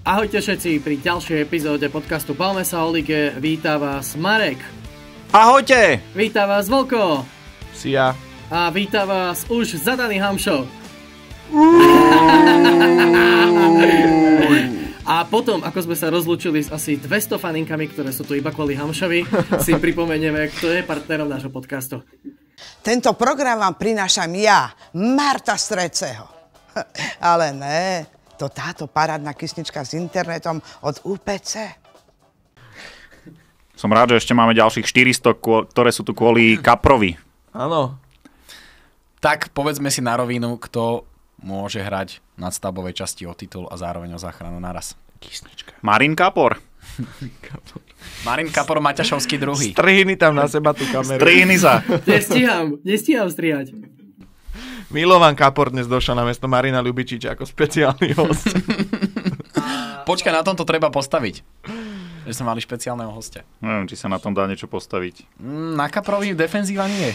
Ahojte všetci pri ďalšej epizóde podcastu Bavme sa o lige. Víta vás Marek. Ahojte! Víta vás Volko. Si ja. A víta vás už zadaný Hamšo. A potom, ako sme sa rozlúčili s asi 200 faninkami, ktoré sú tu iba kvôli Hamšovi, si pripomenieme, kto je partnerom nášho podcastu. Tento program vám prinášam ja, Marta Streceho. Ale ne, to táto parádna kysnička s internetom od UPC. Som rád, že ešte máme ďalších 400, ktoré sú tu kvôli Kaprovi. Áno. Tak povedzme si na rovinu, kto môže hrať v nadstavbovej časti o titul a zároveň o záchranu naraz. Kysnička. Marin Kapor. Marin Kapor, Maťašovský druhý. Strihni tam na seba tú kameru. Strihni sa. Nestíham strihať. Milovan Kapor dnes došiel na miesto Marina Ľubičiča ako špeciálny host. Počkaj, na tomto treba postaviť. Že sme mali špeciálneho hostia. Neviem, či sa na tom dá niečo postaviť. Na Kaprovi defenzíva nie.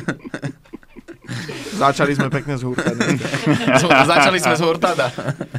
Začali sme pekne z hurta. Začali sme z hurtada.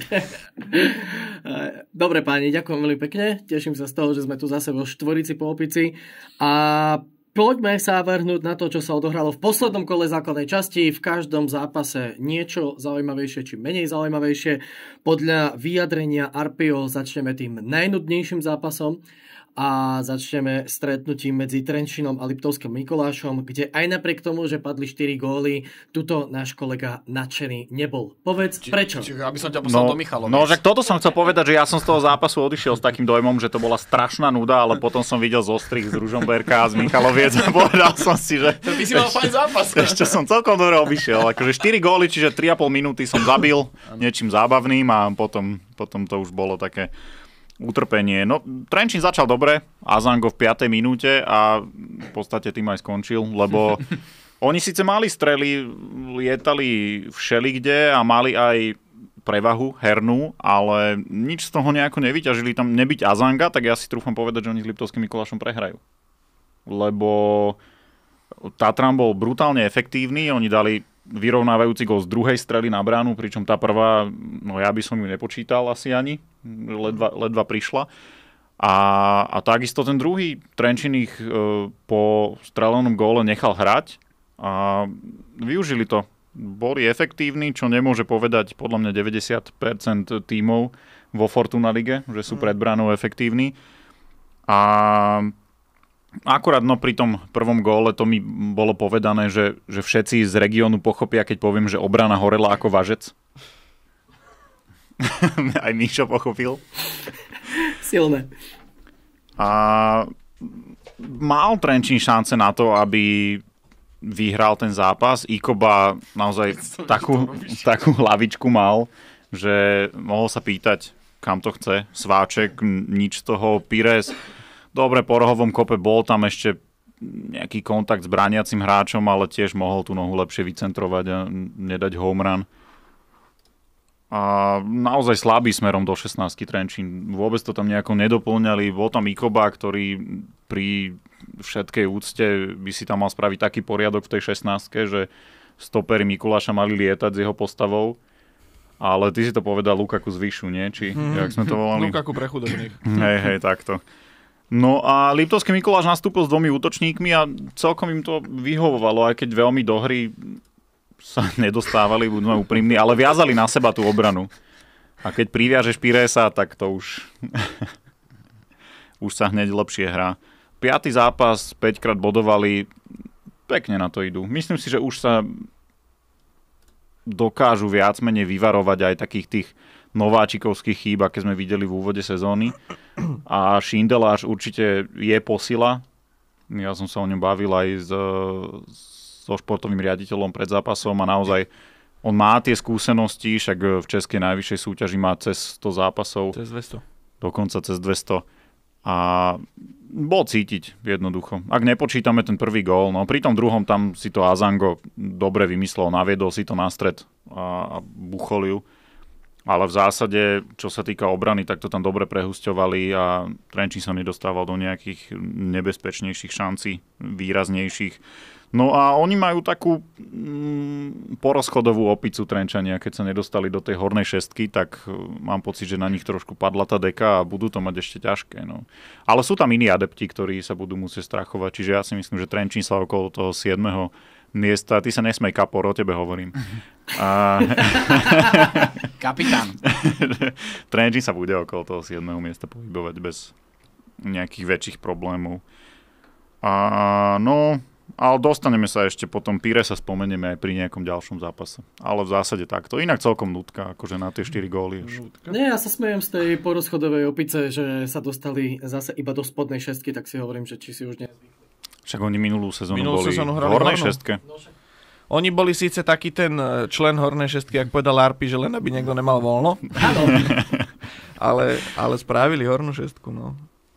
Dobre páni, ďakujem veľmi pekne. Teším sa z toho, že sme tu zase vo štvorici po opici. A poďme sa vrhnúť na to, čo sa odohralo v poslednom kole základnej časti. V každom zápase niečo zaujímavejšie či menej zaujímavejšie. Podľa vyjadrenia Arpio začneme tým najnudnejším zápasom a začneme stretnutím medzi Trenčínom a Liptovským Mikulášom, kde aj napriek tomu, že padli 4 góly, tuto náš kolega nadšený nebol. Povedz, prečo? Aby som ťa poslal do Michalova. No, že toto som chcel povedať, že ja som z toho zápasu odišiel s takým dojmom, že to bola strašná nuda, ale potom som videl zostrih z Ružomberka a z Michaloviec a povedal som si, že Ty si mal fajn zápas. ešte som celkom dobre obišiel. Akože 4 góly, čiže 3,5 minúty som zabil niečím zábavným a potom to už bolo také utrpenie. No, Trenčín začal dobre, Azango v 5. minúte a v podstate tým aj skončil, lebo oni síce mali strely, lietali všelikde a mali aj prevahu hernú, ale nič z toho nejako nevyťažili. Tam nebyť Azanga, tak ja si trúfam povedať, že oni s Liptovským Mikulášom prehrajú. Lebo Tatran bol brutálne efektívny, oni dali vyrovnávajúci gól z druhej strely na bránu, pričom tá prvá, no ja by som ju nepočítal asi ani, ledva prišla. A takisto ten druhý Trenčín ich po strelenom góle nechal hrať a využili to. Boli efektívni, čo nemôže povedať podľa mňa 90% tímov vo Fortuna lige, že sú pred bránou efektívni. A akurát pri tom prvom góle to mi bolo povedané, že všetci z regiónu pochopia, keď poviem, že obrana horela ako važec. Aj Míšo pochopil. Silné. A mal Trenčín šance na to, aby vyhral ten zápas. Ikoba naozaj takú hlavičku mal, že mohol sa pýtať, kam to chce. Sváček, nič z toho. Pires dobre, po rohovom kope bol tam ešte nejaký kontakt s brániacim hráčom, ale tiež mohol tú nohu lepšie vycentrovať a nedať home run. A naozaj slabý smerom do 16 Trenčín. Vôbec to tam nejako nedoplňali. Bol tam Ikoba, ktorý pri všetkej úcte by si tam mal spraviť taký poriadok v tej 16, že stopery Mikuláša mali lietať s jeho postavou. Ale ty si to povedal Lukaku z Vyšu, nie? Či jak sme to volali? Lukaku pre chudobných. Hej, takto. No a Liptovský Mikuláš nastúpil s 2 útočníkmi a celkom im to vyhovovalo, aj keď veľmi do hry sa nedostávali, budeme úprimní, ale viazali na seba tú obranu. A keď priviažeš Piresa, tak to už sa hneď lepšie hrá. 5. zápas, 5-krát bodovali, pekne na to idú. Myslím si, že už sa dokážu viac menej vyvarovať aj takých tých nováčikovských chýb, aké sme videli v úvode sezóny. A Šindeláš určite je posila. Ja som sa o ňom bavil aj so športovým riaditeľom pred zápasom a naozaj on má tie skúsenosti, však v českej najvyššej súťaži má cez 100 zápasov. Cez 200. Dokonca cez 200. A bol cítiť jednoducho. Ak nepočítame ten prvý gól, no pri tom druhom tam si to Azango dobre vymyslel, naviedol si to na stred a buchol ju. Ale v zásade, čo sa týka obrany, tak to tam dobre prehusťovali a Trenčín sa nedostával do nejakých nebezpečnejších šancí, výraznejších. No a oni majú takú porozchodovú opicu Trenčania, keď sa nedostali do tej hornej šestky, tak mám pocit, že na nich trošku padla tá deka a budú to mať ešte ťažké. No. Ale sú tam iní adepti, ktorí sa budú musieť strachovať, čiže ja si myslím, že Trenčín sa okolo toho 7. miesta, ty sa nesmej, Kapor, o tebe hovorím. Kapitán. Trenčín sa bude okolo toho 7. miesta pohybovať bez nejakých väčších problémov. Ale dostaneme sa ešte potom, Pire sa spomenieme aj pri nejakom ďalšom zápase. Ale v zásade takto. Inak celkom nutka, akože na tie 4 góly. Nie, ja sa smejem z tej porozchodovej opice, že sa dostali zase iba do spodnej šestky, tak si hovorím, že či si už nezvykli. Však oni minulú sezónu boli v hrali hornej šestke. Oni boli síce taký ten člen hornej šestky, ak povedal Arpi, že len aby niekto nemal voľno. Áno. ale spravili hornú šestku, no.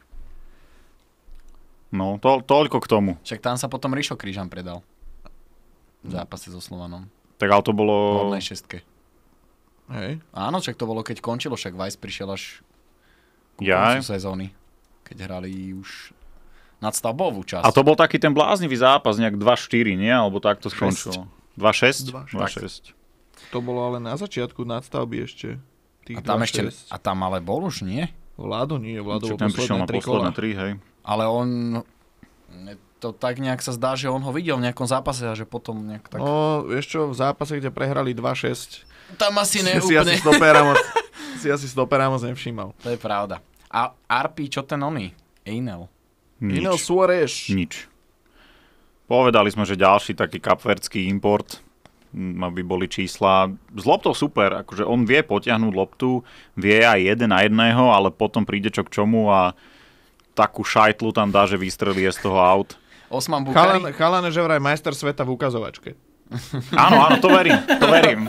No, toľko k tomu. Však tam sa potom Rišo Kryžan predal. V zápase so Slovanom. Tak ale to bolo... V hornej šestke. Hej. Áno, však to bolo, keď končilo, však Weiss prišiel až ku Ja. koncu sezóny. Keď hrali už nadstavbovú časť. A to bol taký ten bláznivý zápas, nejak 2-4, nie? Alebo tak to skončilo. 2-6? 2-6. To bolo ale na začiatku nadstavby ešte. A tam ešte, a tam ale bol už, nie? Vlado bol ten prišiel na posledné 3, hej. Ale on, to tak nejak sa zdá, že on ho videl v nejakom zápase a že potom nejak tak... No, vieš čo, v zápase, kde prehrali 2-6, tam asi si neúplne. asi stopera moc nevšímal. To je pravda. A Arpi, čo ten oný? Einel. Einel Suárez. Nič. Povedali sme, že ďalší taký kapverdský import, aby boli čísla. S loptou super, akože on vie potiahnuť loptu, vie aj 1 na 1, ale potom príde čo k čomu a takú šajtlu tam dá, že vystrelí z toho aut. Osman Bukari. Chalane, že vraj majster sveta v ukazovačke. Áno, to verím.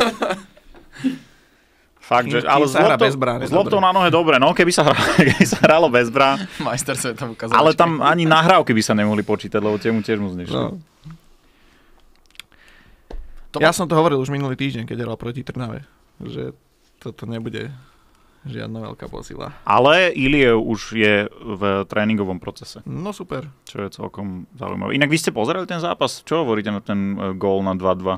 Fakt, že, ale s loptou na nohe dobre, no keby sa hralo bez brán. Majster sveta v ukazovačke. Ale tam ani nahrávky by sa nemohli počítať, lebo temu tiež moc nešlo. No. Ja som to hovoril už minulý týždeň, keď hral proti Trnave, že toto nebude žiadna veľká posila. Ale Iliev už je v tréningovom procese. No super. Čo je celkom zaujímavé. Inak vy ste pozerali ten zápas? Čo hovoríte na ten gól na 2-2?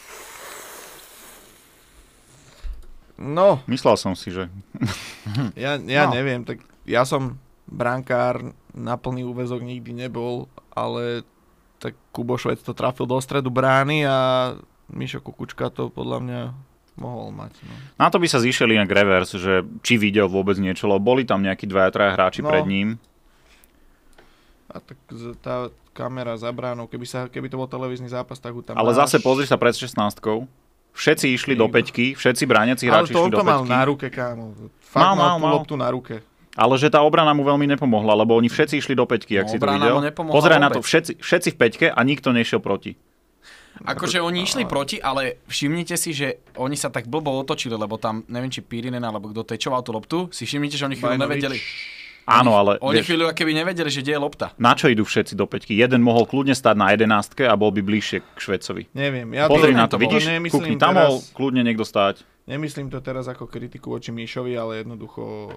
No. Myslel som si, že... Ja neviem, tak ja som brankár, na plný úväzok nikdy nebol, ale tak Kubo Švec to trafil do stredu brány a Mišo Kukučka to podľa mňa mohol mať. No. Na to by sa zišiel inak reverse, že či videl vôbec niečo, lebo boli tam nejakí 2-3 hráči pred ním. A tak tá kamera za bránou, keby to bol televízny zápas, tak ho tam ale zase pozri sa pred 16-kou. Všetci išli do peťky, všetci brániaci hráči išli do peťky. Ale to mal na ruke, kámo. Fakt mal loptu na ruke. Ale že tá obrana mu veľmi nepomohla, lebo oni všetci išli do peťky, ak si to videl. Pozeraj na to, všetci v peťke a nikto nešiel proti. Akože oni išli proti, ale všimnite si, že oni sa tak blbo otočili, lebo tam, neviem či Pirinen alebo kto tečoval tú loptu, si všimnite, že oni chvíľu nevedeli. Áno, ale... Oni chvíľu keby nevedeli, že kde je lopta. Na čo idú všetci do peťky? Jeden mohol kľudne stať na 11 a bol by bližšie k Švecovi. Neviem. Pozri na to, vidíš? Kúkni, tam mohol kľudne niekto stáť. Nemyslím to teraz ako kritiku voči Míšovi, ale jednoducho...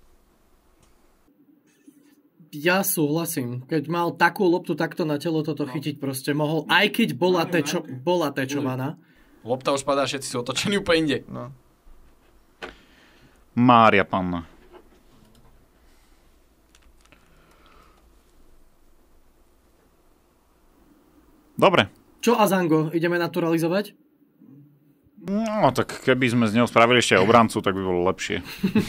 Ja súhlasím. Keď mal takú loptu takto na telo toto chytiť, proste mohol, aj keď bola tečovaná. Lopta už padá, všetci sú otočení úplne inde. No. Mária Panna. Dobre. Čo Azango? Ideme naturalizovať? No, tak keby sme z neho spravili ešte aj obrancu, tak by bolo lepšie.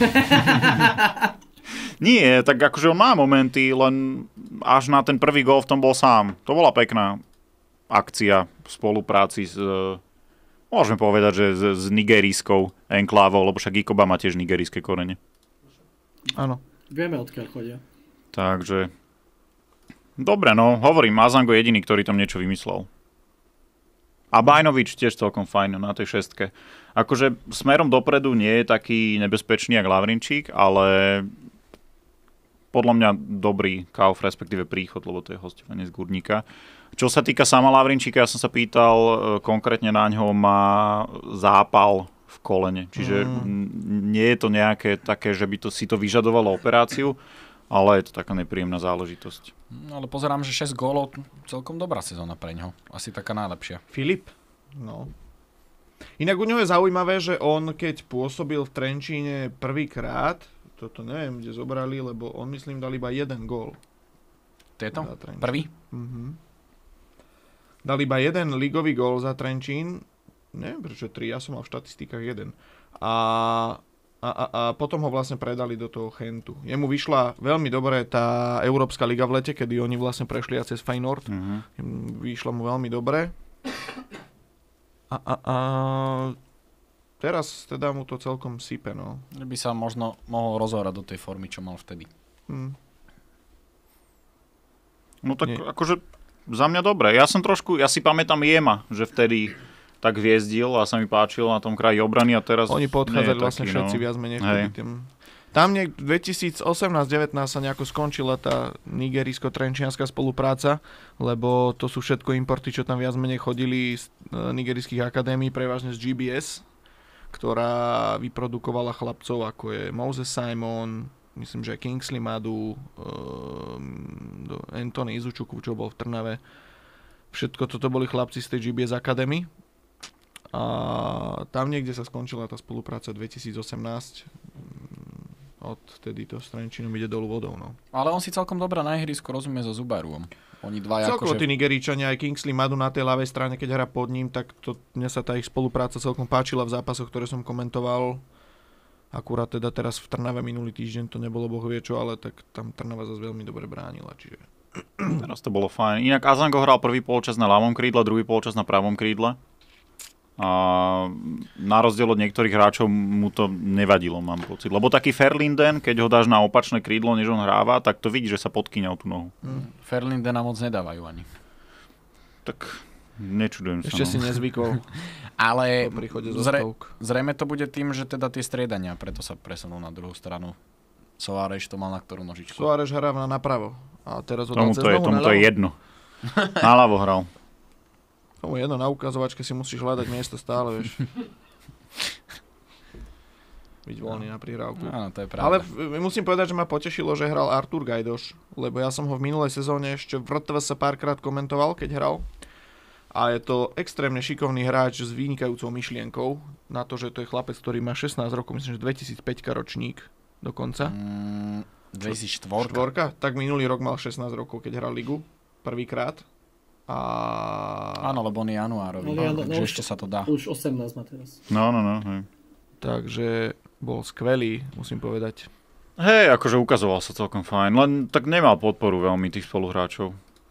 Nie, tak akože on má momenty, len až na ten prvý gól v tom bol sám. To bola pekná akcia v spolupráci s, môžeme povedať, že s nigerijskou enklávou, lebo však Ikoba má tiež nigerijské korene. Áno. Vieme, odkiaľ chodia. Takže, dobre, no, hovorím, Azango je jediný, ktorý tam niečo vymyslel. A Bajnovič tiež celkom fajn na tej šestke. Akože smerom dopredu nie je taký nebezpečný jak Lavrinčík, ale podľa mňa dobrý Kauf, respektíve príchod, lebo to je hostovanie z Gurníka. Čo sa týka sama Lavrinčíka, ja som sa pýtal, konkrétne na ňo má zápal v kolene. Čiže nie je to nejaké také, že by to si to vyžadovalo operáciu, ale je to taká nepríjemná záležitosť. No, ale pozerám, že 6 gólov, celkom dobrá sezóna pre ňoho. Asi taká najlepšia. Filip? No. Inak u ňoho je zaujímavé, že on keď pôsobil v Trenčíne prvýkrát, toto neviem, kde zobrali, lebo on myslím dal iba jeden gól. Tieto? Prvý? Dal iba jeden ligový gól za Trenčín. Neviem prečo 3, ja som mal v štatistikách jeden. A potom ho vlastne predali do toho Chentu. Jemu vyšla veľmi dobre tá Európska liga v lete, kedy oni vlastne prešli aj cez Feyenoord. Vyšla mu veľmi dobre. Teraz teda mu to celkom sype, no. Že by sa možno mohol rozhorať do tej formy, čo mal vtedy. No tak akože za mňa dobre. Ja si pamätám Jema, že vtedy tak hviezdil a sa mi páčil na tom kraji obrany a teraz... Oni podchádzali vlastne všetci viac menej vtedy tým. Tam v 2018-19 sa nejako skončila tá nigerijsko-trenčianska spolupráca, lebo to sú všetko importy, čo tam viac menej chodili z nigerijských akadémií, prevažne z GBS, ktorá vyprodukovala chlapcov ako je Moses Simon, myslím, že Kingsley Madu, Anthony Izučuku, čo bol v Trnave. Všetko toto boli chlapci z tej GBS Academy. A tam niekde sa skončila tá spolupráca 2018. Odtedy to s Trenčínom ide dolu vodou. No. Ale on si celkom dobrá na ihrisku rozumie so Zubaruom. Oni dvaja celkovo tí Nigeríčania, aj Kingsley Madu na tej ľavej strane, keď hrá pod ním, tak mne sa tá ich spolupráca celkom páčila v zápasoch, ktoré som komentoval. Akurát teda teraz v Trnave minulý týždeň to nebolo boh vie čo, ale tak tam Trnava zase veľmi dobre bránila. Čiže... Teraz to bolo fajn. Inak Azango hral prvý polčas na ľavom krídle, druhý polčas na pravom krídle. A na rozdiel od niektorých hráčov mu to nevadilo, mám pocit. Lebo taký Ferlinden, keď ho dáš na opačné krídlo, než on hráva, tak to vidí, že sa podkyňa o tú nohu. Ferlindena moc nedávajú ani. Tak nečudujem sa. Ešte si nezvykol. Ale zrejme to bude tým, že teda tie striedania, preto sa presunul na druhú stranu. Soares to mal na ktorú nožičku. Soares hrá napravo. A teraz ho tomu to je jedno. Naľavo hral. Tomu jedno, na ukazovačke si musíš hľadať miesto stále, vieš. Byť voľný na prihrávku. Áno, to je pravda. Ale musím povedať, že ma potešilo, že hral Artur Gajdoš, lebo ja som ho v minulej sezóne ešte v RTVS párkrát komentoval, keď hral. A je to extrémne šikovný hráč s vynikajúcou myšlienkou na to, že to je chlapec, ktorý má 16 rokov, myslím, že 2005 ročník dokonca. 2004. Tak minulý rok mal 16 rokov, keď hral ligu prvýkrát. Áno, lebo on je januárový, takže ešte sa to dá. Už 18 má teraz. No. Takže bol skvelý, musím povedať. Hej, akože ukazoval sa celkom fajn, len tak nemal podporu veľmi tých spoluhráčov.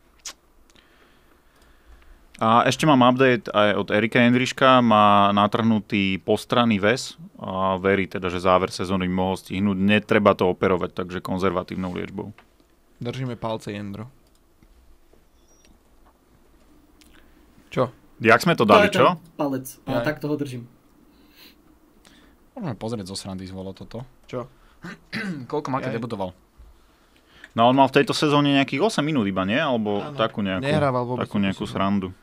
A ešte mám update aj od Erika Jendriška, má natrhnutý postranný väz a verí teda, že záver sezóny mohol stihnúť. Netreba to operovať, takže konzervatívnou liečbou. Držíme palce, Jendro. Čo? Jak sme to dali, čo? Palec. A tak toho držím. Môžeme pozrieť zo srandy zvolo toto. Čo? Koľko má, keď debutoval? No on mal v tejto sezóne nejakých 8 minút iba, nie? Alebo takú nejakú srandu.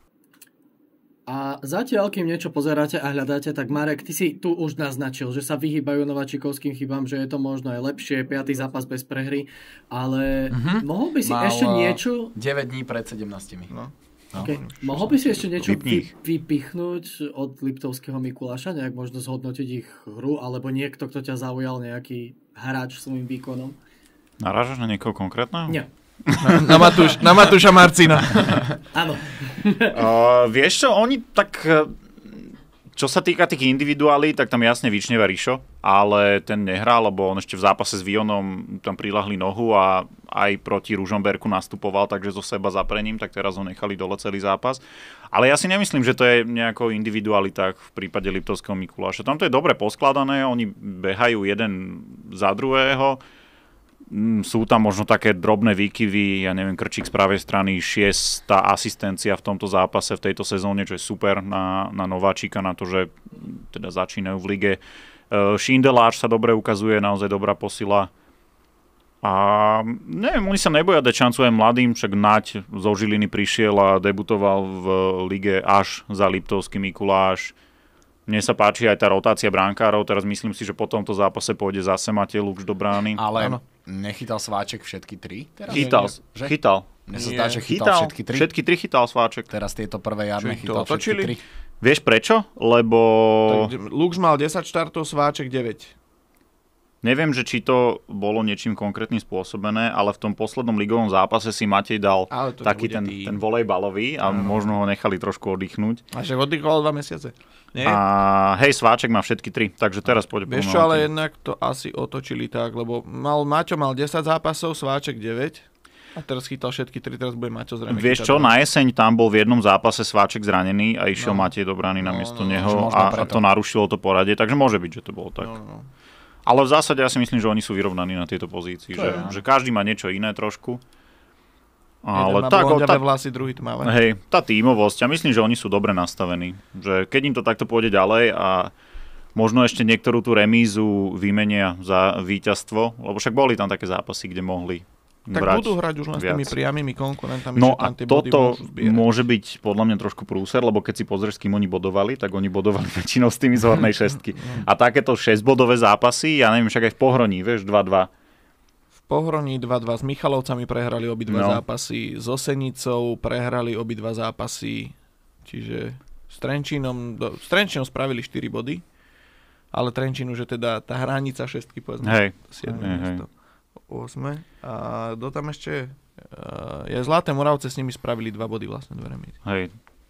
A zatiaľ, kým niečo pozeráte a hľadáte, tak Marek, ty si tu už naznačil, že sa vyhýbajú nováčikovským chybám, že je to možno aj lepšie, 5. zápas bez prehry, ale mohol by si ešte niečo... 9 dní pred 17. No. Okay. Mohol by si ešte niečo vypichnúť od Liptovského Mikuláša, nejak možno zhodnotiť ich hru, alebo niekto, kto ťa zaujal, nejaký hráč svojím výkonom? Narážaš na niekoho konkrétneho? Nie. Na Matúša Marcina. Áno. Vieš čo, oni tak... Čo sa týka tých individuálí, tak tam jasne vyčneva Rišo, ale ten nehrá, lebo on ešte v zápase s Vionom tam prilahli nohu a aj proti Ružomberku nastupoval, takže zo seba zaprením, tak teraz ho nechali dole celý zápas. Ale ja si nemyslím, že to je nejakou individualitách v prípade Liptovského Mikuláša. Tam to je dobre poskladané, oni behajú jeden za druhého. Sú tam možno také drobné výkyvy, ja neviem, Krčík z pravej strany, 6. asistencia v tomto zápase v tejto sezóne, čo je super na nováčika, na to, že teda začínajú v lige. Šindeláš sa dobre ukazuje, naozaj dobrá posila. A neviem, oni sa neboja dať šancu aj mladým, však Naď zo Žiliny prišiel a debutoval v lige až za Liptovský Mikuláš. Mne sa páči aj tá rotácia brankárov, teraz myslím si, že po tomto zápase pôjde zase Matej Lukš do brány. Ale nechytal Sváček všetky 3? Teraz? Chytal. Mne sa zdá, že chytal všetky 3. Všetky 3 chytal Sváček. Teraz tieto prvé jarné chytal všetky 3. Vieš prečo? Lebo... Lux mal 10 štartov, Sváček 9. Neviem, že či to bolo niečím konkrétnym spôsobené, ale v tom poslednom ligovom zápase si Matej dal taký ten volejbalový a možno ho nechali trošku oddychnúť. A že oddychoval 2 mesiace. Nie? A Sváček má všetky 3, takže teraz pôjde. Vieš čo, ale jednak to asi otočili tak, lebo Maťo mal 10 zápasov, Sváček 9 a teraz chytal všetky 3, teraz bude Maťo zrejme. Vieš čo, na jeseň tam bol v jednom zápase Sváček zranený a išiel Matej do brány namiesto neho a to narušilo to poradie, takže môže byť, že to bolo tak. Ale v zásade ja si myslím, že oni sú vyrovnaní na tejto pozícii, že každý má niečo iné trošku. Ale tak, vlasy, druhý tmavé. Hej, tá tímovosť, ja myslím, že oni sú dobre nastavení. Že keď im to takto pôjde ďalej a možno ešte niektorú tú remízu vymenia za víťazstvo, lebo však boli tam také zápasy, kde mohli tak brať budú hrať už len s tými priamými konkurentami. No a toto môže byť podľa mňa trošku prúser, lebo keď si pozrieš, s kým oni bodovali, tak oni bodovali väčšinou s tými z hornej šestky. A takéto 6-bodové zápasy, ja neviem, však aj v Pohroní, vieš, 2-2. V Pohroní 2-2 s Michalovcami prehrali obidva zápasy, s Osenicou prehrali obidva zápasy, čiže s Trenčínom spravili 4 body, ale Trenčínu, že teda tá hranica šestky, povedzme, 7 miesto. 8. A do tam ešte je Zlaté Moravce, s nimi spravili 2 body vlastne 2 remízy. Hej.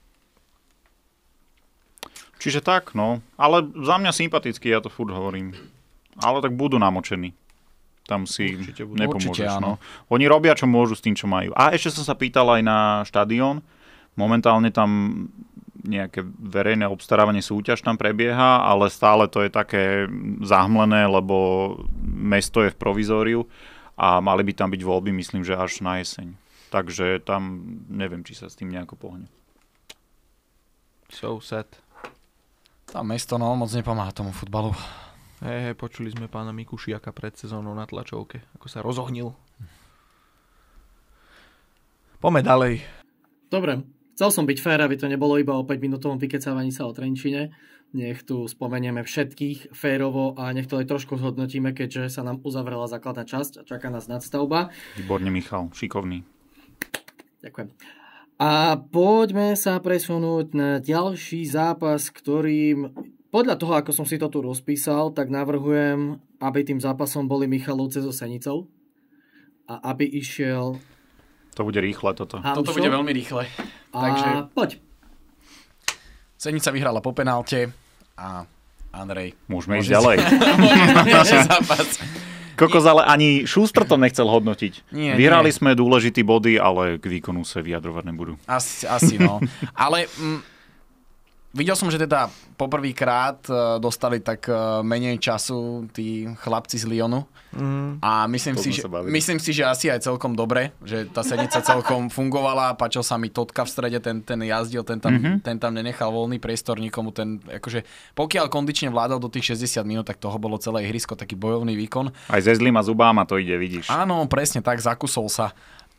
Čiže tak, no. Ale za mňa sympatický, ja to furt hovorím. Ale tak budú namočení. Tam si nepomôžeš. No. Oni robia, čo môžu s tým, čo majú. A ešte som sa pýtal aj na štadión. Momentálne tam nejaké verejné obstarávanie súťaž tam prebieha, ale stále to je také zahmlené, lebo mesto je v provizóriu a mali by tam byť voľby, myslím, že až na jeseň. Takže tam neviem, či sa s tým nejako pohne. So sad. Tam mesto moc nepomáha tomu futbalu. Hej, počuli sme pána Mikušiaka pred sezónou na tlačovke, ako sa rozohnil. Poďme ďalej. Dobre. Chcel som byť fér, aby to nebolo iba o 5-minútovom vykecávaní sa o Trenčine. Nech tu spomenieme všetkých férovo a nech to aj trošku zhodnotíme, keďže sa nám uzavrela základná časť a čaká nás nadstavba. Výborne, Michal, šikovný. Ďakujem. A poďme sa presunúť na ďalší zápas, ktorým podľa toho, ako som si to tu rozpísal, tak navrhujem, aby tým zápasom boli Michalovce so Senicou a aby išiel... To bude rýchle toto. Toto bude veľmi rýchle. Takže poď. Senica vyhrala po penálte a Andrej... Môžeme ísť ďalej. zápas. Kokos, ale ani Šustr to nechcel hodnotiť. Vyhrali nie. sme dôležitý body, ale k výkonu sa vyjadrovať nebudú. Asi no. Ale videl som, že teda poprvýkrát dostali tak menej času tí chlapci z Lyonu. A myslím si, že asi aj celkom dobre, že tá Senica celkom fungovala, páčil sa mi Totka v strede, ten jazdil, ten tam nenechal voľný priestor nikomu, akože pokiaľ kondične vládal do tých 60 minút, tak toho bolo celé ihrisko, taký bojovný výkon. Aj ze zlýma zubáma to ide, vidíš. Áno, presne tak, zakusol sa.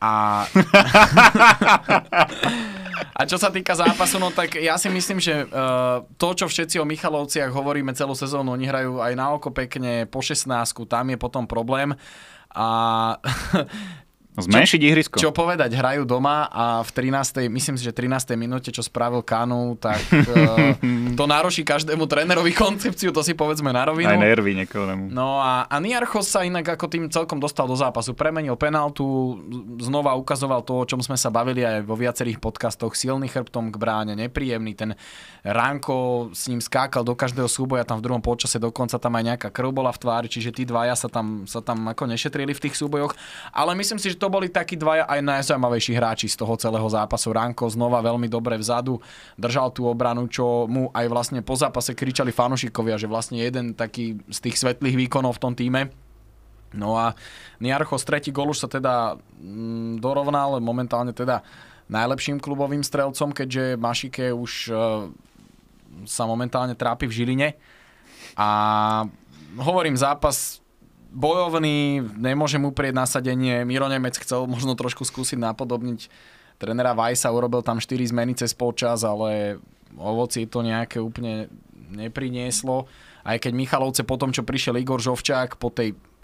A čo sa týka zápasu, no tak ja si myslím, že to, čo všetci o Michalovciach hovoríme celú sezónu, oni hrajú aj na oko pekne, po 16, tam je potom problém. A zmenšiť ihrisko. Čo povedať, hrajú doma a v 13. myslím si, že 13. minúte, čo spravil Kanu, tak to nároší každému trénerovi koncepciu, to si povedzme na rovinu. Aj nervy niekomu. No a Niarchos sa inak ako tým celkom dostal do zápasu. Premenil penáltu, znova ukazoval to, o čom sme sa bavili aj vo viacerých podcastoch, silný chrbtom k bráne, nepríjemný. Ten Ránko s ním skákal do každého súboja, tam v druhom polčase dokonca tam aj nejaká krv bola v tvári, čiže tí dvaja sa tam ako nešetrili v tých súbojoch. Ale myslím si, že to boli takí dvaja aj najzaujímavejší hráči z toho celého zápasu. Ránko znova veľmi dobre vzadu, držal tú obranu, čo mu aj vlastne po zápase kričali fanúšikovia, že vlastne jeden taký z tých svetlých výkonov v tom tíme. No a Niarchos tretí gól už sa teda dorovnal, momentálne teda najlepším klubovým strelcom, keďže Mašike už sa momentálne trápi v Žiline. A hovorím, zápas bojovný, nemôžem uprieť nasadenie. Miro Nemec chcel možno trošku skúsiť napodobniť trénera Vajsa, urobil tam 4 zmeny cez polčas, ale ovoci to nejaké úplne neprinieslo. Aj keď Michalovce potom, čo prišiel Igor Žovčák po tej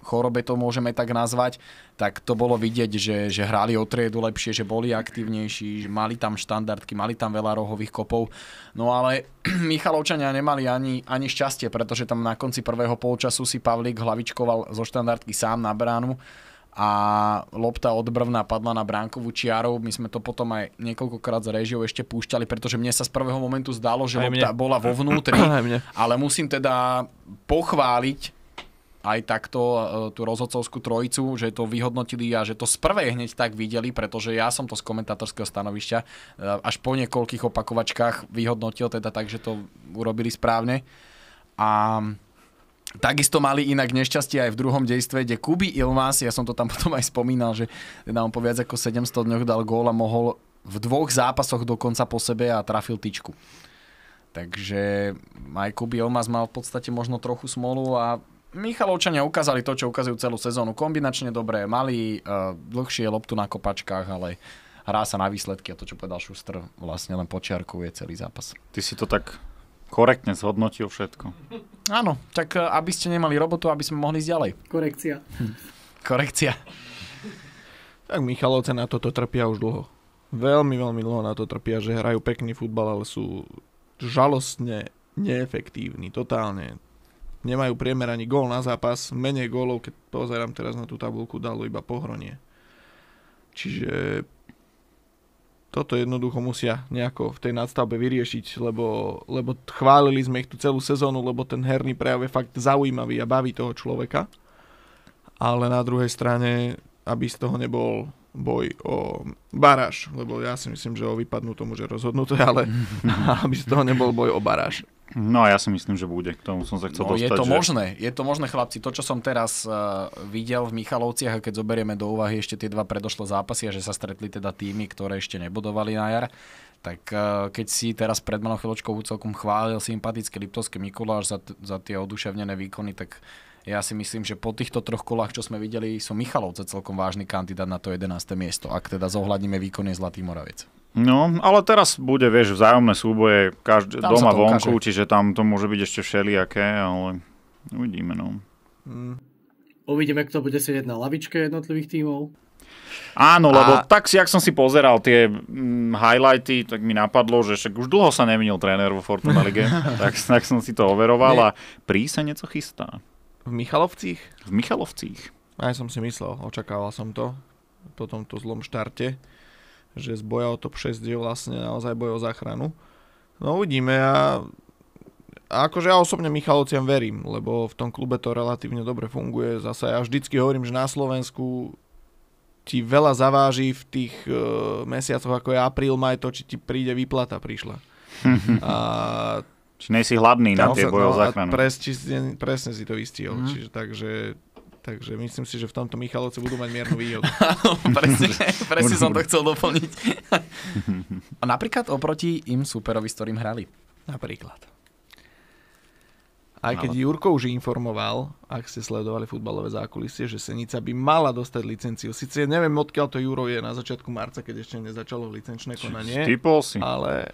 chorobe to môžeme tak nazvať, tak to bolo vidieť, že hrali o triedu lepšie, že boli aktívnejší, že mali tam štandardky, mali tam veľa rohových kopov. No ale Michalovčania nemali ani šťastie, pretože tam na konci prvého polčasu si Pavlík hlavičkoval zo štandardky sám na bránu a lopta od brvna padla na bránkovú čiaru. My sme to potom aj niekoľkokrát s réžiou ešte púšťali, pretože mne sa z prvého momentu zdalo, že lopta bola vo vnútri, ale musím teda pochváliť aj takto tú rozhodcovskú trojicu, že to vyhodnotili a že to z prvej hneď tak videli, pretože ja som to z komentátorského stanovišťa až po niekoľkých opakovačkách vyhodnotil teda tak, že to urobili správne. A takisto mali inak nešťastie aj v druhom dejstve, kde Kubi Ilmaz, ja som to tam potom aj spomínal, že teda on po viac ako 700 dňoch dal gól a mohol v 2 zápasoch dokonca po sebe a trafil tyčku. Takže aj Kubi Ilmaz mal v podstate možno trochu smolu a Michalovčania ukázali to, čo ukazujú celú sezónu. Kombinačne dobré, mali dlhšie loptu na kopačkách, ale hrá sa na výsledky a to, čo povedal Šuster, vlastne len počiarkuje celý zápas. Ty si to tak korektne zhodnotil všetko. Áno, tak aby ste nemali robotu, aby sme mohli ísť ďalej. Korekcia. Tak Michalovce na toto trpia už dlho. Veľmi, veľmi dlho na to trpia, že hrajú pekný futbal, ale sú žalostne neefektívni, totálne. Nemajú priemer ani gól na zápas, menej gólov, keď pozerám teraz na tú tabuľku, dalo iba Pohronie. Čiže toto jednoducho musia nejako v tej nadstavbe vyriešiť, lebo chválili sme ich tú celú sezónu, lebo ten herný prejav je fakt zaujímavý a baví toho človeka. Ale na druhej strane, aby z toho nebol boj o baráž, lebo ja si myslím, že o vypadnú to môže rozhodnuté, ale aby z toho nebol boj o baráž. No a ja si myslím, že bude. K tomu som sa chcel dostať. Je to možné, chlapci. To, čo som teraz videl v Michalovciach, a keď zoberieme do úvahy ešte tie 2 predošlé zápasy a že sa stretli teda týmy, ktoré ešte nebodovali na jar, tak keď si teraz pred malou chvíľočkou celkom chválil sympatický Liptovský Mikuláš za tie oduševnené výkony, tak ja si myslím, že po týchto 3 kolách, čo sme videli, sú Michalovce celkom vážny kandidát na to 11. miesto, ak teda zohľadníme výkony Zlatý Moravec. No, ale teraz bude, vieš, vzájomné súboje doma vonku, čiže tam to môže byť ešte všelijaké, ale uvidíme, no. Uvidíme, kto bude sedieť na lavičke jednotlivých tímov. Áno, lebo tak si, ak som si pozeral tie highlighty, tak mi napadlo, že však už dlho sa nemenil tréner vo Fortuna Lige, tak som si to overoval a sa niečo chystá. V Michalovcích? V Michalovcích. Aj som si myslel, očakával som to po tomto zlom štarte, že z boja o top 6 je vlastne naozaj boj o záchranu. No uvidíme a akože ja osobne Michalovciam verím, lebo v tom klube to relatívne dobre funguje. Zase ja vždycky hovorím, že na Slovensku ti veľa zaváži v tých mesiacoch, ako je apríl, maj, to, či ti príde výplata prišla. A či nejsi hladný na tie boje o záchranu. Presne si to vystihol. Čiže Takže myslím si, že v tomto Michalovce budú mať miernu výhodu. presne som to chcel doplniť. A napríklad oproti im súperovi, s ktorým hrali. Napríklad. Aj keď Jurko už informoval, ak ste sledovali futbalové zákulisie, že Senica by mala dostať licenciu. Sice neviem, odkiaľ to Juro je na začiatku marca, keď ešte nezačalo licenčné konanie. Typol si.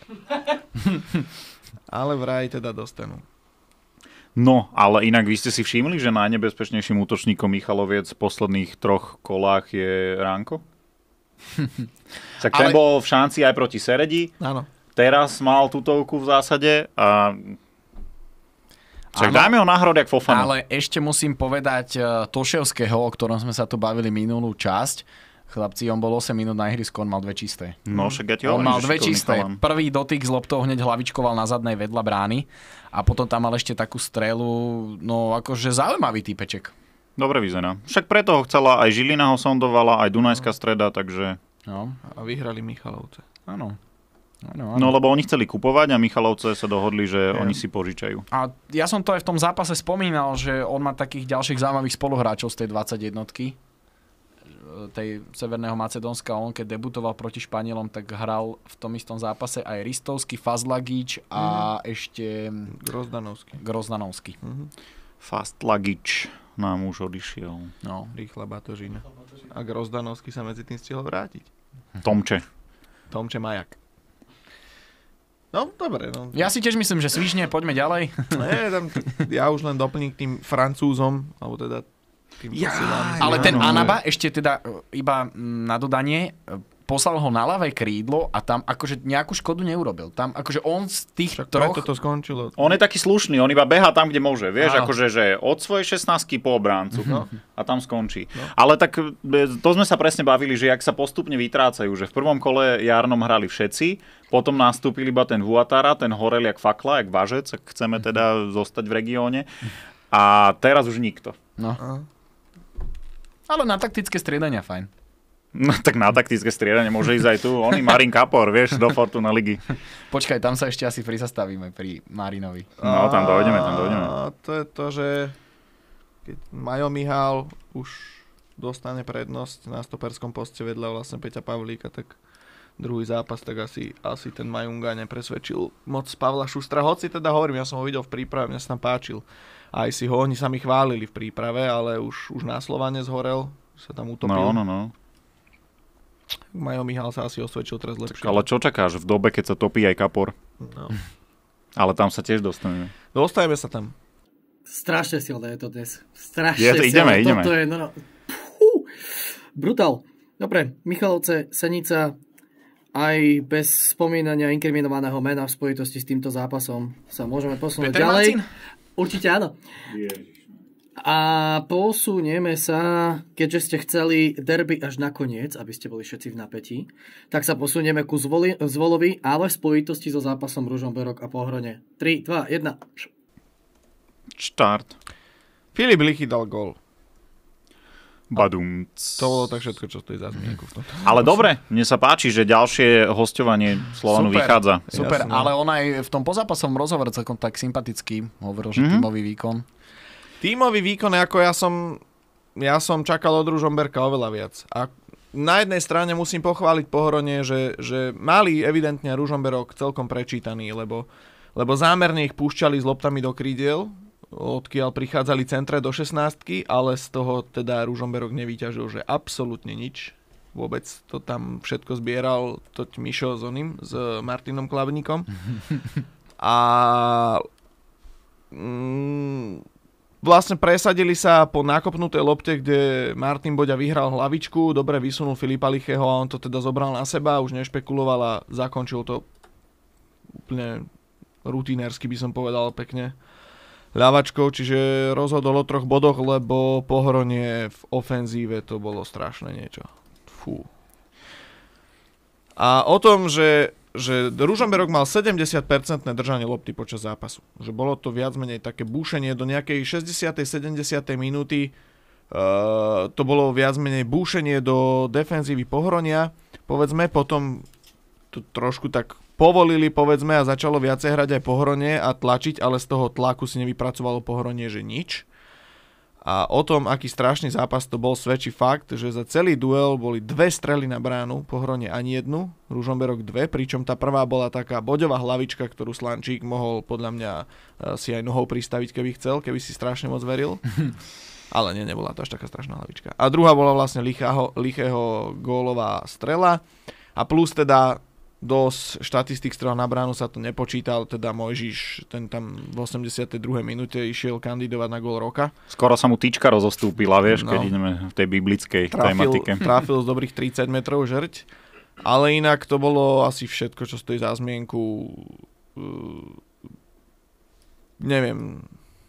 Ale vraj teda dostanú. No, ale inak vy ste si všimli, že najnebezpečnejším útočníkom Michaloviec v posledných 3 kolách je Ránko? Tak ten bol v šanci aj proti Seredi. Áno. Teraz mal tutovku v zásade a však dajme ho na hrod jak Fofana. Ale ešte musím povedať Toševského, o ktorom sme sa tu bavili minulú časť. Chlapci, on bol 8 minút na ihrisku, on mal 2 čisté. No, však ja ti on hovorím, mal 2 čisté. Prvý dotyk z loptou hneď hlavičkoval na zadnej vedľa brány a potom tam mal ešte takú strelu, no akože zaujímavý týpeček. Dobre vyzerá. Však preto ho chcela, aj Žilina ho sondovala, aj Dunajská Streda, takže... No. A vyhrali Michalovce. Áno. No, lebo oni chceli kupovať a Michalovce sa dohodli, že oni si požičajú. A ja som to aj v tom zápase spomínal, že on má takých ďalších zaujímavých spoluhráčov z tej 21-ky. Tej Severného Macedónska. On keď debutoval proti Španielom, tak hral v tom istom zápase aj Ristovský, Fazlagič a ešte Grozdanovský. Fazlagič nám už odišiel. No. Rýchla batožina. A Grozdanovský sa medzi tým stihol vrátiť. Tomče Majak. No, dobre. No. Ja si tiež myslím, že svižne, poďme ďalej. Ja už len doplním k tým Francúzom, alebo teda Ale ten Anaba ešte teda iba na dodanie poslal ho na ľavé krídlo a tam akože nejakú škodu neurobil. Tam akože on z tých troch... to skončilo. On je taký slušný, on iba beha tam, kde môže. Vieš, akože že od svojej 16-ky po obráncu. A tam skončí. Ale tak to sme sa presne bavili, že jak sa postupne vytrácajú, že v prvom kole jarnom hrali všetci, potom nastúpil iba ten Huatara, ten horel jak fakla, jak važec, ak chceme teda zostať v regióne. A teraz už nikto. No. Ale na taktické striedania fajn. No tak na taktické striedanie môže ísť aj tu. Oný Marin Kapor, vieš, do Fortuna ligy. Počkaj, tam sa ešte asi prizastavíme pri Marinovi. No, tam dojdeme. To je to, že keď Majo Mihál už dostane prednosť na stoperskom poste vedľa vlastne Peťa Pavlíka, tak druhý zápas, tak asi ten Majunga nepresvedčil moc Pavla Šustra. Hoci teda hovorím, ja som ho videl v príprave, mňa sa tam páčil. Aj si ho, oni sa mi chválili v príprave, ale už na Slovane zhorel, sa tam utopil. No. Majo Mihál sa asi osvedčil teraz lepšie. Ale čo čakáš v dobe, keď sa topí aj Kapor? No. Ale tam sa tiež dostaneme. Dostaneme sa tam. Strašne silné je to dnes. Strašne silné. Ideme. Toto je, brutál. Dobre, Michalovce, Senica, aj bez spomínania inkriminovaného mena v spojitosti s týmto zápasom sa môžeme posunúť Peter ďalej. Marcin? Určite áno. A posunieme sa, keďže ste chceli derby až nakoniec, aby ste boli všetci v napätí, tak sa posunieme ku Zvolovi, ale v spojitosti so zápasom Ružomberok a Pohrone. 3, 2, 1. Štart. Filip Lichy dal gól. Badum. To bolo tak všetko, čo stojí za zmienku. Ale dobre, mne sa páči, že ďalšie hosťovanie Slovanu vychádza. Super, Jasné. ale on aj v tom pozápasovom rozhovore celkom tak sympatický hovoril, že tímový výkon. Tímový výkon, ako ja som čakal od Ružomberka oveľa viac. A na jednej strane musím pochváliť Pohronie, že mali evidentne Ružomberok celkom prečítaný, lebo zámerne ich púšťali s loptami do krídiel, odkiaľ prichádzali centre do 16-ky, ale z toho teda Ružomberok nevyťažil, že absolútne nič. Vôbec to tam všetko zbieral toť Mišo s Martinom Klavníkom. A vlastne presadili sa po nakopnutej lopte, kde Martin Boďa vyhral hlavičku, dobre vysunul Filipa Lichého a on to teda zobral na seba, už nešpekuloval a zakončil to úplne rutinérsky, by som povedal pekne, ľavačkou, čiže rozhodol o 3 bodoch, lebo Pohronie v ofenzíve to bolo strašné niečo. Fú. A o tom, že Ružomberok mal 70% držanie lopty počas zápasu. Že bolo to viac menej také búšenie do nejakej 60. 70. minúty. To bolo viac menej búšenie do defenzívy Pohronia. Povedzme, potom to trošku tak povolili, povedzme, a začalo viacej hrať aj Pohronie a tlačiť, ale z toho tlaku si nevypracovalo Pohronie, že nič. A o tom, aký strašný zápas to bol, svedčí fakt, že za celý duel boli 2 strely na bránu, Pohronie ani jednu, Ružomberok 2, pričom tá prvá bola taká boďová hlavička, ktorú Slančík mohol podľa mňa si aj nohou pristaviť, keby chcel, keby si strašne moc veril. Ale nebola to až taká strašná hlavička. A druhá bola vlastne Lichého gólová strela a plus teda do štatistik strel na bránu sa to nepočítal, teda Mojžiš, ten tam v 82. minúte išiel kandidovať na gól roka. Skoro sa mu tyčka rozostúpila, vieš, keď ideme v tej biblickej tematike. Trafil z dobrých 30 metrov žrť, ale inak to bolo asi všetko, čo stojí za zmienku. Neviem.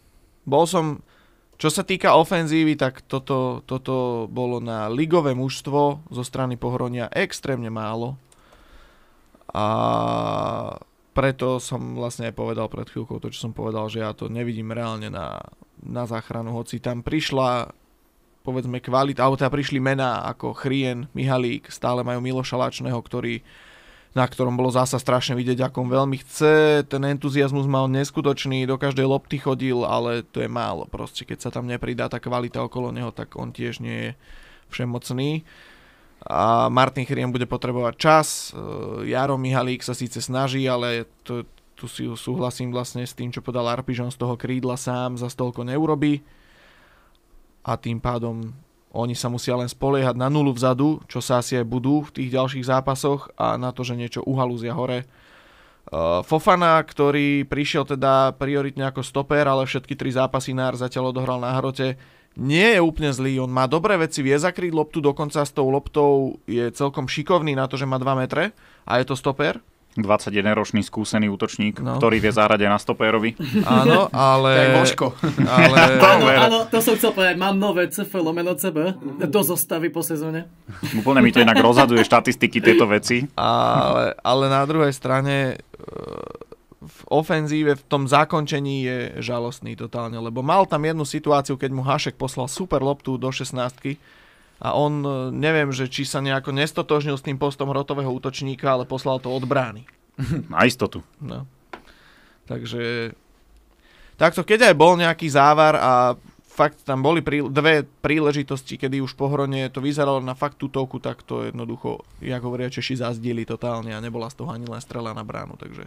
Čo sa týka ofenzívy, tak toto bolo na ligové mužstvo zo strany Pohronia extrémne málo. A preto som vlastne aj povedal pred chvíľkou to, čo som povedal, že ja to nevidím reálne na záchranu, hoci tam prišla, povedzme, kvalita, alebo teda prišli mená ako Chrien, Mihalík, stále majú Miloša Lačného, na ktorom bolo zasa strašne vidieť, akom veľmi chce, ten entuziasmus mal neskutočný, do každej lopty chodil, ale to je málo, proste keď sa tam nepridá tá kvalita okolo neho, tak on tiež nie je všemocný. A Martin Chrien bude potrebovať čas, Jaro Mihalík sa síce snaží, ale tu si súhlasím vlastne s tým, čo podal Arpižon z toho krídla sám, za toľko neurobí a tým pádom oni sa musia len spoliehať na nulu vzadu, čo sa asi aj budú v tých ďalších zápasoch a na to, že niečo uhalúzia hore. Fofana, ktorý prišiel teda prioritne ako stoper, ale všetky 3 zápasy zatiaľ odohral na hrote, nie je úplne zlý. On má dobré veci, vie zakryť loptu, dokonca s tou loptou je celkom šikovný na to, že má 2 metre a je to stoper. 21-ročný skúsený útočník, ktorý vie zahrať aj na stopérovi. Áno, ale... To je Božko. Áno, to som chcel povedať. Mám nové CF lomeno CB do zostavy po sezóne. Úplne mi to inak rozhadzuje štatistiky tieto veci. Ale na druhej strane v ofenzíve, v tom zakončení je žalostný totálne, lebo mal tam jednu situáciu, keď mu Hašek poslal super loptu do 16-ky a on, neviem, že či sa nejako nestotožnil s tým postom hrotového útočníka, ale poslal to od brány. Na istotu. No. Takže takto, keď aj bol nejaký závar a fakt tam boli 2 príležitosti, kedy už po Hrone to vyzeralo na fakt tutovku, tak to jednoducho, jak hovoria Češi, zazdili totálne a nebola z toho ani len strela na bránu. Takže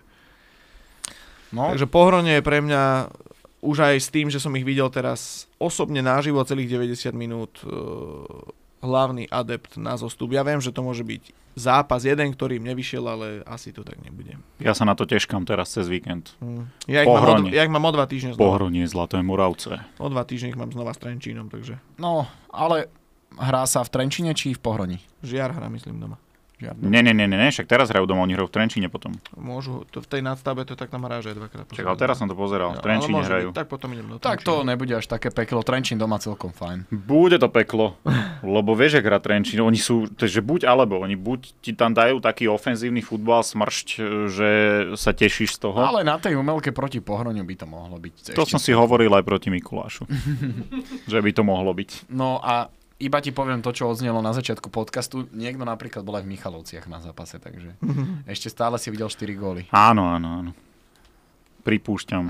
po Hrone je pre mňa už aj s tým, že som ich videl teraz osobne naživo celých 90 minút hlavný adept na zostup. Ja viem, že to môže byť zápas jeden, ktorý im nevyšiel, ale asi to tak nebude. Ja sa na to teškám teraz cez víkend. Ja ich mám o 2 týždne znova. Po Hrone, Zlaté Moravce. O 2 týždne ich mám znova s Trenčínom, takže... No, ale hrá sa v Trenčine či v Pohroni? Žiar hra, myslím, doma. Nie, však teraz hrajú doma, oni hrajú v Trenčíne potom. Môžu, to v tej nadstavbe to tak tam hrá, že 2-krát. Čak, ale teraz som to pozeral, v Trenčíne hrajú. Tak potom idem do Trenčína. Tak to nebude až také peklo, Trenčín doma celkom fajn. Bude to peklo, lebo vieš, že hra Trenčín, oni sú, takže buď alebo, oni buď ti tam dajú taký ofenzívny futbal, smršť, že sa tešíš z toho. Ale na tej umelke proti Pohroniu by to mohlo byť. To som si hovoril aj proti Mikulášu, že by to mohlo byť. No a iba ti poviem to, čo odznelo na začiatku podcastu. Niekto napríklad bol aj v Michalovciach na zápase, takže ešte stále si videl 4 góly. Áno. Pripúšťam.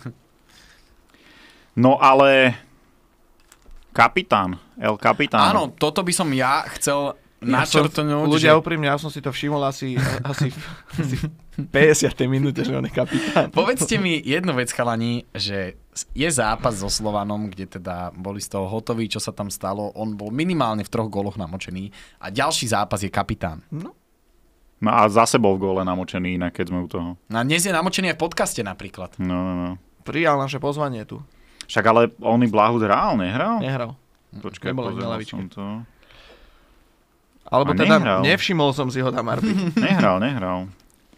No ale kapitán, El Kapitán. Áno, toto by som ja chcel načrtnúť. Ľudia, úprimne, ja som si to všimol asi v 50. minúte, že on je kapitán. Povedzte mi jednu vec, chalani, že je zápas so Slovanom, kde teda boli z toho hotoví, čo sa tam stalo. On bol minimálne v 3 góloch namočený a ďalší zápas je kapitán. No a zase bol v góle namočený inak, keď sme u toho. A dnes je namočený aj v podcaste napríklad. No. Prijal naše pozvanie tu. Však ale on i Blahu hral, nehral? Nehral. Počkaj, pozeral som to. Alebo teda nevšimol som si ho tam, Arby. Nehral.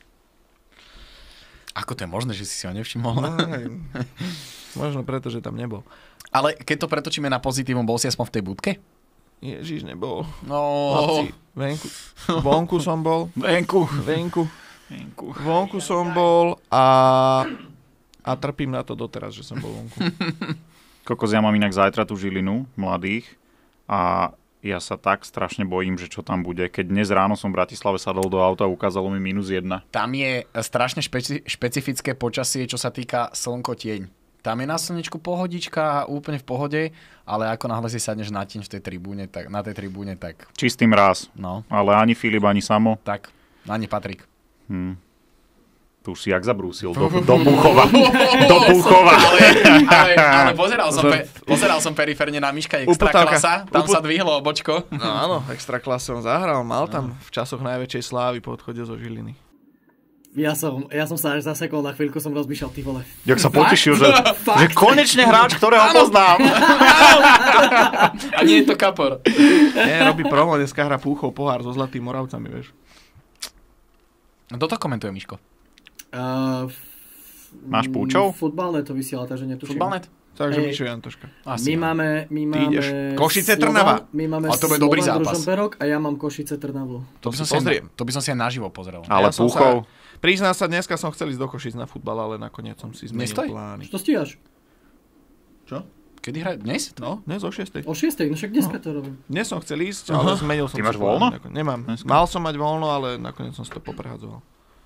Ako to je možné, že si ho nevšimol? Možno preto, že tam nebol. Ale keď to pretočíme na pozitívum, bol si aspoň v tej budke? Ježiš, nebol. No. Vonku som bol. Venku. Vonku som bol a trpím na to doteraz, že som bol vonku. Kokos, ja mám inak zajtra tú Žilinu mladých a ja sa tak strašne bojím, že čo tam bude. Keď dnes ráno som v Bratislave sadol do auta a ukázalo mi -1. Tam je strašne špecifické počasie, čo sa týka slnko-tieň. Tam je na slnečku pohodička, úplne v pohode, ale ako náhle si sadneš na tieň v tej tribúne, tak, na tej tribúne, tak... Čistý mráz. No. Ale ani Filip, ani Samo. Tak, ani Patrik. Tu si jak zabrúsil do Púchova. Do Púchova. Ale pozeral som periférne na Miška Extraklasa, tam sa dvihlo bočko. No áno, Extraklasa on zahral, mal tam v časoch najväčšej slávy po odchode zo Žiliny. Ja som sa až zasekol, na chvíľku som rozmýšľal, ty vole. Jak sa potešil, že konečne hráč, ktorého poznám. A nie je to Kapor. Nie, robí promo, dneska hra Púchov pohár so Zlatým Moravcami, vieš. Kto to komentuje, Miško? Máš Púčov? Futbalnet to vysiela, takže netuším. Futbalnet? Takže Mišo Jantoška. My máme Košice Trnava. My máme to bude dobrý zápas. Ružomberok a ja mám Košice Trnavu. To by som si aj naživo pozrel. Ale Púchov? Priznám sa, dneska som chcel ísť do Košic na futbal, ale nakoniec som si zmenil plány. Čo to stíhaš? Čo? Kedy hrajú? Dnes? No, dnes o 6. O 6, no však dneska to robím. Dnes som chcel ísť, ale zmenil som si plány. Ty máš voľno? Nemám. Mal som mať voľno, ale nakoniec som si to poprehadzoval.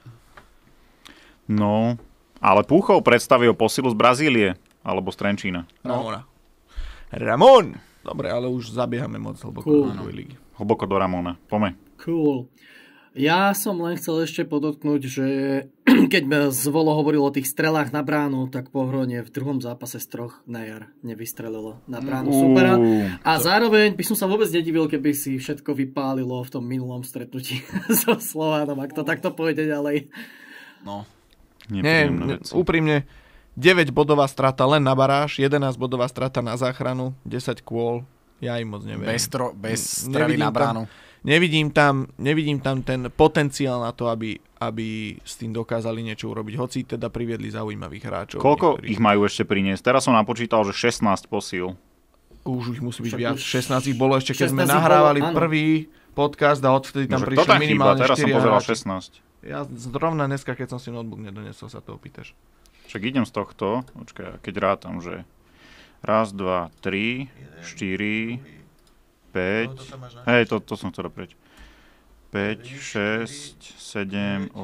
No, ale Púchov predstavil posilu z Brazílie, alebo z Trenčína. Ramón! Dobre, ale už zabiehame moc hlboko do druhej ligy. Hlboko do Ramóna. Pome. Cool. Ja som len chcel ešte podotknúť, že keď Zvolo hovoril o tých strelách na bránu, tak po Hrone v druhom zápase z 3 na jar nevystrelilo na bránu supera. A zároveň by som sa vôbec nedivil, keby si všetko vypálilo v tom minulom stretnutí so Slovanom, ak to takto pôjde ďalej. No. Nie, úprimne, 9 bodová strata len na baráž, 11 bodová strata na záchranu, 10 kôl, ja im moc neviem. Bez strely na bránu. Nevidím tam ten potenciál na to, aby s tým dokázali niečo urobiť, hoci teda priviedli zaujímavých hráčov. Koľko ich majú ešte priniesť? Teraz som napočítal, že 16 posíl. Už ich musí byť viac. 16 ich bolo ešte, keď sme nahrávali prvý podcast a odvtedy tam prišlo minimálne 4 teraz som pozeral hráči. 16. Ja zrovna dneska, keď som si notebook nedonesol, sa to opýtaš. Však idem z tohto, počkaj, keď rátam, že 1, 2, 3, 4, 5, hej, to som chcel preč. 5, 6, 7, 8,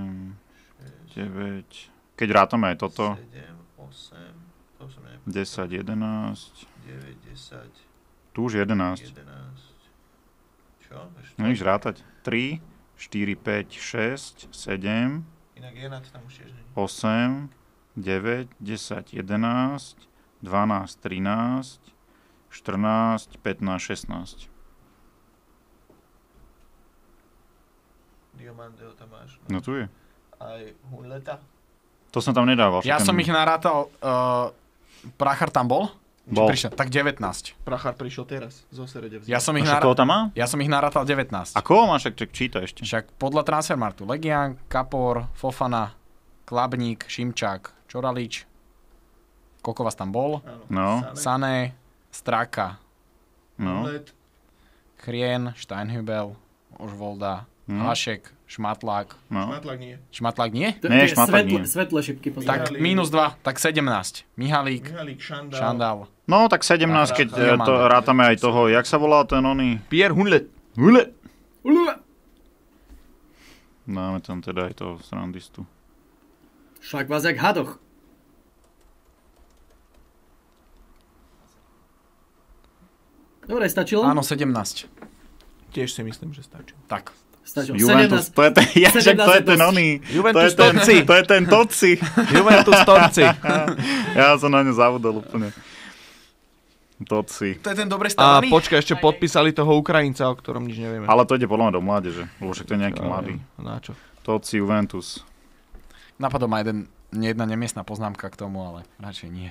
9, keď rátame aj toto, 10, 11, tu už 11. Čo? Nevíš rátať? 3, 4, 5, 6, 7, Inak Jenat tam už tiež nie. 8, 9, 10, 11, 12, 13, 14, 15, 16. Diomandeo tam máš. No tu je. Aj Hunleta. To som tam nedával. Ja som ich narátal, Prachar tam bol? Bol. Prišiel? Tak 19. Prachar prišiel teraz zo Serede. Ja som ich, koho tam má? ja som ich narátal 19. A koho máš? Tak číta ešte. Však podľa Transfermarktu Legian, Kapor, Fofana, Klabník, Šimčák, Čoralič, koľko vás tam bol? No, Sané, Straka, no. Chrien, Steinhübel, Ožvolda, Hašek, Šmatlák. No. Šmatlak nie. Šmatlák nie? Nie, Šmatlak nie. Svetle šipky. Tak minus 2, tak 17. Mihalík, Michalík, Šandál. No, tak 17, keď to rátame aj toho, jak sa volal ten oný? Pierre Hunlet. Máme tam teda aj toho srandistu. Však vás jak hadoch. Dobre, stačilo? Áno, 17. Tiež si myslím, že stačí. Tak. Stačilo. Juventus, 17. to je ten, to je ten oný. Juventus to je ten, Tonci. to je ten Toci. Juventus Tonci. Ja som na ňu zavudol úplne. Toci. To je ten dobre A stavaný? počkaj, ešte podpísali toho Ukrajinca, o ktorom nič nevieme. Ale to ide podľa mňa do mládeže, lebo však to je nejaký mladý. Na čo? Toci, Juventus. Napadol ma jedna nemiestna poznámka k tomu, ale radšej nie.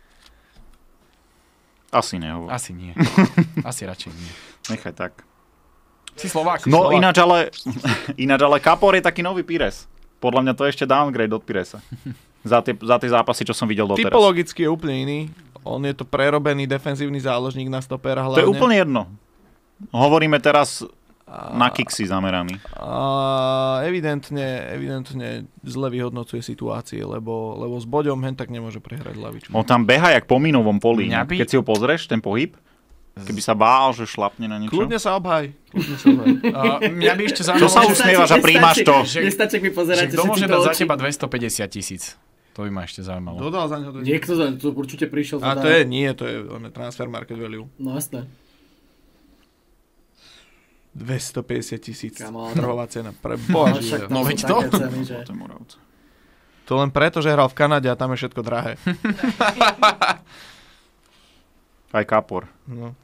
Asi nehovor. Asi nie. Asi radšej nie. Nechaj tak. Si Slovák. No ináč ale Kapor je taký nový Pires. Podľa mňa to je ešte downgrade od Piresa. Za tie zápasy, čo som videl doteraz. Typologicky je úplne iný. On je to prerobený defenzívny záložník na stopera hlavne. To je úplne jedno. Hovoríme teraz na kiksy zameraný. Evidentne zle vyhodnocuje situácie, lebo s Boďom hen tak nemôže prehrať hlavičku. On tam beha jak po minovom poli. Mňa by- Keď si ho pozrieš, ten pohyb, keby sa bál, že šlapne na niečo. Kľudne sa obhaj. Mňa by ešte Čo sa zaujímalo, usmievaš a príjmaš to? Nestačí, ak mi že pozeráte kto môže všetci dať do za očí. teba 250 000. To by ma ešte zaujímalo. Dodal za ňo to. Niekto to určite prišiel A za to je, nie, to je transfer market value. No jasné. 250 000 Come on. trhová cena. Pre No, Boha však živého. No sú veď také to. ceny, že... To je Moravce. To len preto, že hral v Kanade a tam je všetko drahé. Aj Kapor. No.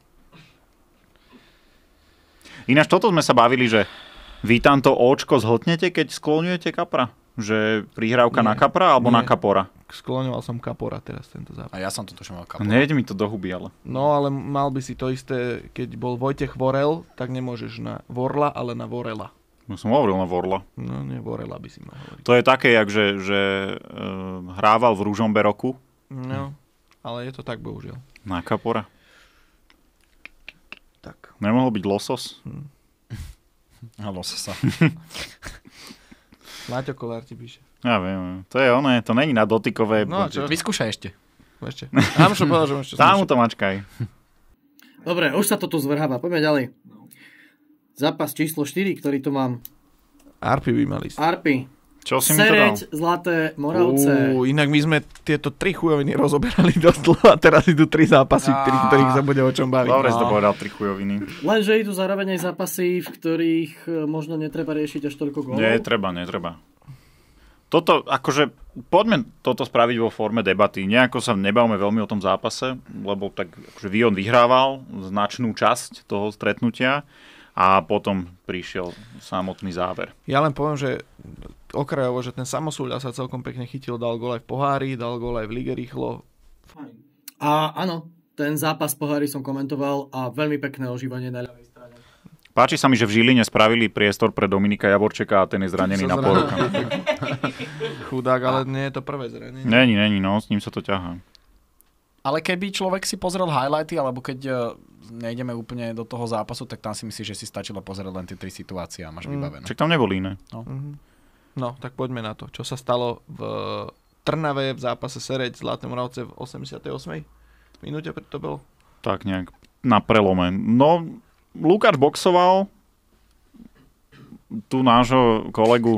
Ináč toto sme sa bavili, že vy tam to očko zhltnete, keď skloňujete Kapra? Že prihrávka Nie. na Kapra alebo Nie. na Kapora? Skloňoval som Kapora teraz tento zápas. A ja som to tušil mal Kapor. Nejeď mi to do huby, ale... No ale mal by si to isté, keď bol Vojtech Vorel, tak nemôžeš na Vorla, ale na Vorela. No som hovoril na Vorla. No nie, Vorela by si mal hovoriť. To je také, jak že hrával v Ružomberoku No, ale je to tak bohužiaľ. na Kapora. Tak. Nemohol byť Losos? Halo sa. Láťo Kolár ti píše. Ja viem. To je oné, to není na dotykové. No a čo? Vyskúšaj ešte. Ešte. Hamšo povedal, že ešte Tam mu to mačkaj. Dobre, už sa to tu zvrháva. Poďme ďalej. Zápas číslo 4, ktorý tu mám. Arpy by mali ísť. Arpy. Čo si mi to dal? Sereď, Zlaté, Moravce. Inak my sme tieto 3 chujoviny rozoberali dosť dlho a teraz idú 3 zápasy, ktorých sa bude o čom baviť. Dobre si to povedal, 3 chujoviny. Lenže idú zároveň aj zápasy, v ktorých možno netreba riešiť až toľko gólov. Netreba. Toto, akože, poďme toto spraviť vo forme debaty. Nejako sa nebavme veľmi o tom zápase, lebo tak akože Vion vyhrával značnú časť toho stretnutia a potom prišiel samotný záver. Ja len poviem, že okrajovo, že ten Samosúľa sa celkom pekne chytil, dal gól aj v pohári, dal gól aj v lige rýchlo. A áno, ten zápas pohári som komentoval a veľmi pekné ožívanie na ľavej strane. Páči sa mi, že v Žiline spravili priestor pre Dominika Javorčeka a ten je zranený na pol roka. Chudák, ale nie je to prvé zranenie. Není, no, s ním sa to ťahá. Ale keby človek si pozrel highlighty, alebo keď nejdeme úplne do toho zápasu, tak tam si myslíš, že si stačilo pozrieť len tie 3 situácie a máš vybavené. Však tam neboli iné. No, tak poďme na to. Čo sa stalo v Trnave v zápase Sereď Zlaté Moravce v 88. minúte to bolo? Tak nejak na prelome. No, Lukáš boxoval, tu nášho kolegu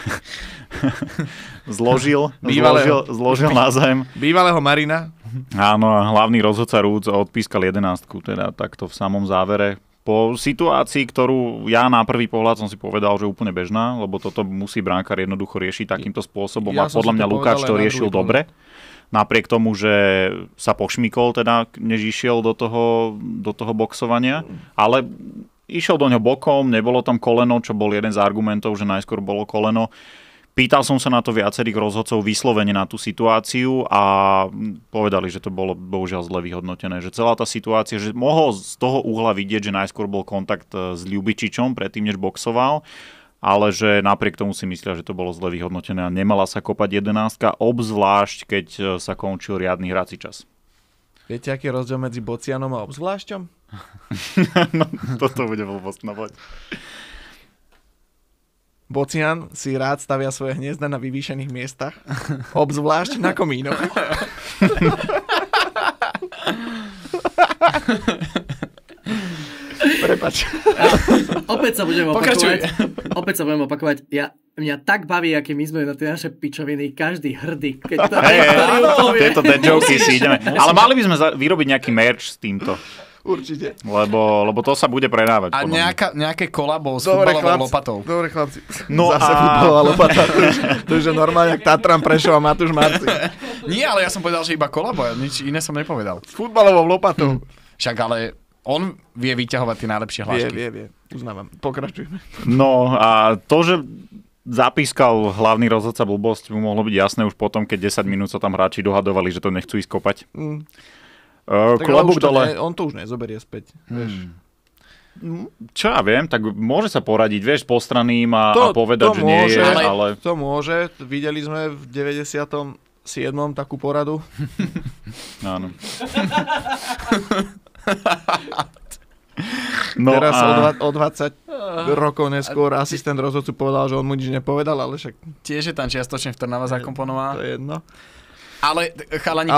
zložil na zem. Bývalého Marina. Áno, a hlavný rozhodca Rúc odpískal 11-ku, teda takto v samom závere. Po situácii, ktorú ja na prvý pohľad som si povedal, že úplne bežná, lebo toto musí brankár jednoducho riešiť takýmto spôsobom a podľa mňa Lukáš to riešil dobre. Napriek tomu, že sa pošmykol, teda, než išiel do toho boxovania, ale išiel do ňoho bokom, nebolo tam koleno, čo bol jeden z argumentov, že najskôr bolo koleno. Pýtal som sa na to viacerých rozhodcov vyslovene na tú situáciu a povedali, že to bolo bohužiaľ zle vyhodnotené. Že celá tá situácia, že mohol z toho uhla vidieť, že najskôr bol kontakt s Ľubičičom predtým, než boxoval, ale že napriek tomu si myslia, že to bolo zle vyhodnotené a nemala sa kopať 11, obzvlášť keď sa končil riadny hrací čas. Viete, aký je rozdiel medzi Bocianom a obzvlášťom? No, toto bude blbosť, no poď. Bocian si rád stavia svoje hniezda na vyvýšených miestach, obzvlášť na komínoch. Prepač. Opäť sa budem opakovať. Mňa tak baví, aký my sme na tie naše pičoviny, každý hrdý. Keď to tieto dead jokey si ideme. Ale mali by sme vyrobiť nejaký merch s týmto. Určite. Lebo to sa bude predávať. A nejaké kolabo s futbalovou lopatou. Dobre, chlapci. No zase futbalová lopata. To je normálne, jak Tatran Prešov a Matúš Marci. Nie, ale ja som povedal, že iba kolabo. Nič iné som nepovedal. S futbalovou lopatou. Však ale on vie vyťahovať tie najlepšie hlášky. Vie. Uznávam. Pokračujme. No a to, že zapískal hlavný rozhodca blbosť, mu mohlo byť jasné už potom, keď 10 minút sa tam hráči dohadovali, že to nechcú ísť kopať. Klobúk dole. On to už nezoberie späť. Vieš. Čo ja viem, tak môže sa poradiť, vieš, postraným a povedať, že nie je, ale... To môže. Videli sme v 97. takú poradu. Áno. Teraz o 20 rokov neskôr asistent rozhodcu povedal, že on mu nič nepovedal, ale však... Tiež je tam čiastočne v Trnave zakomponovaná. To je jedno. Ale chalani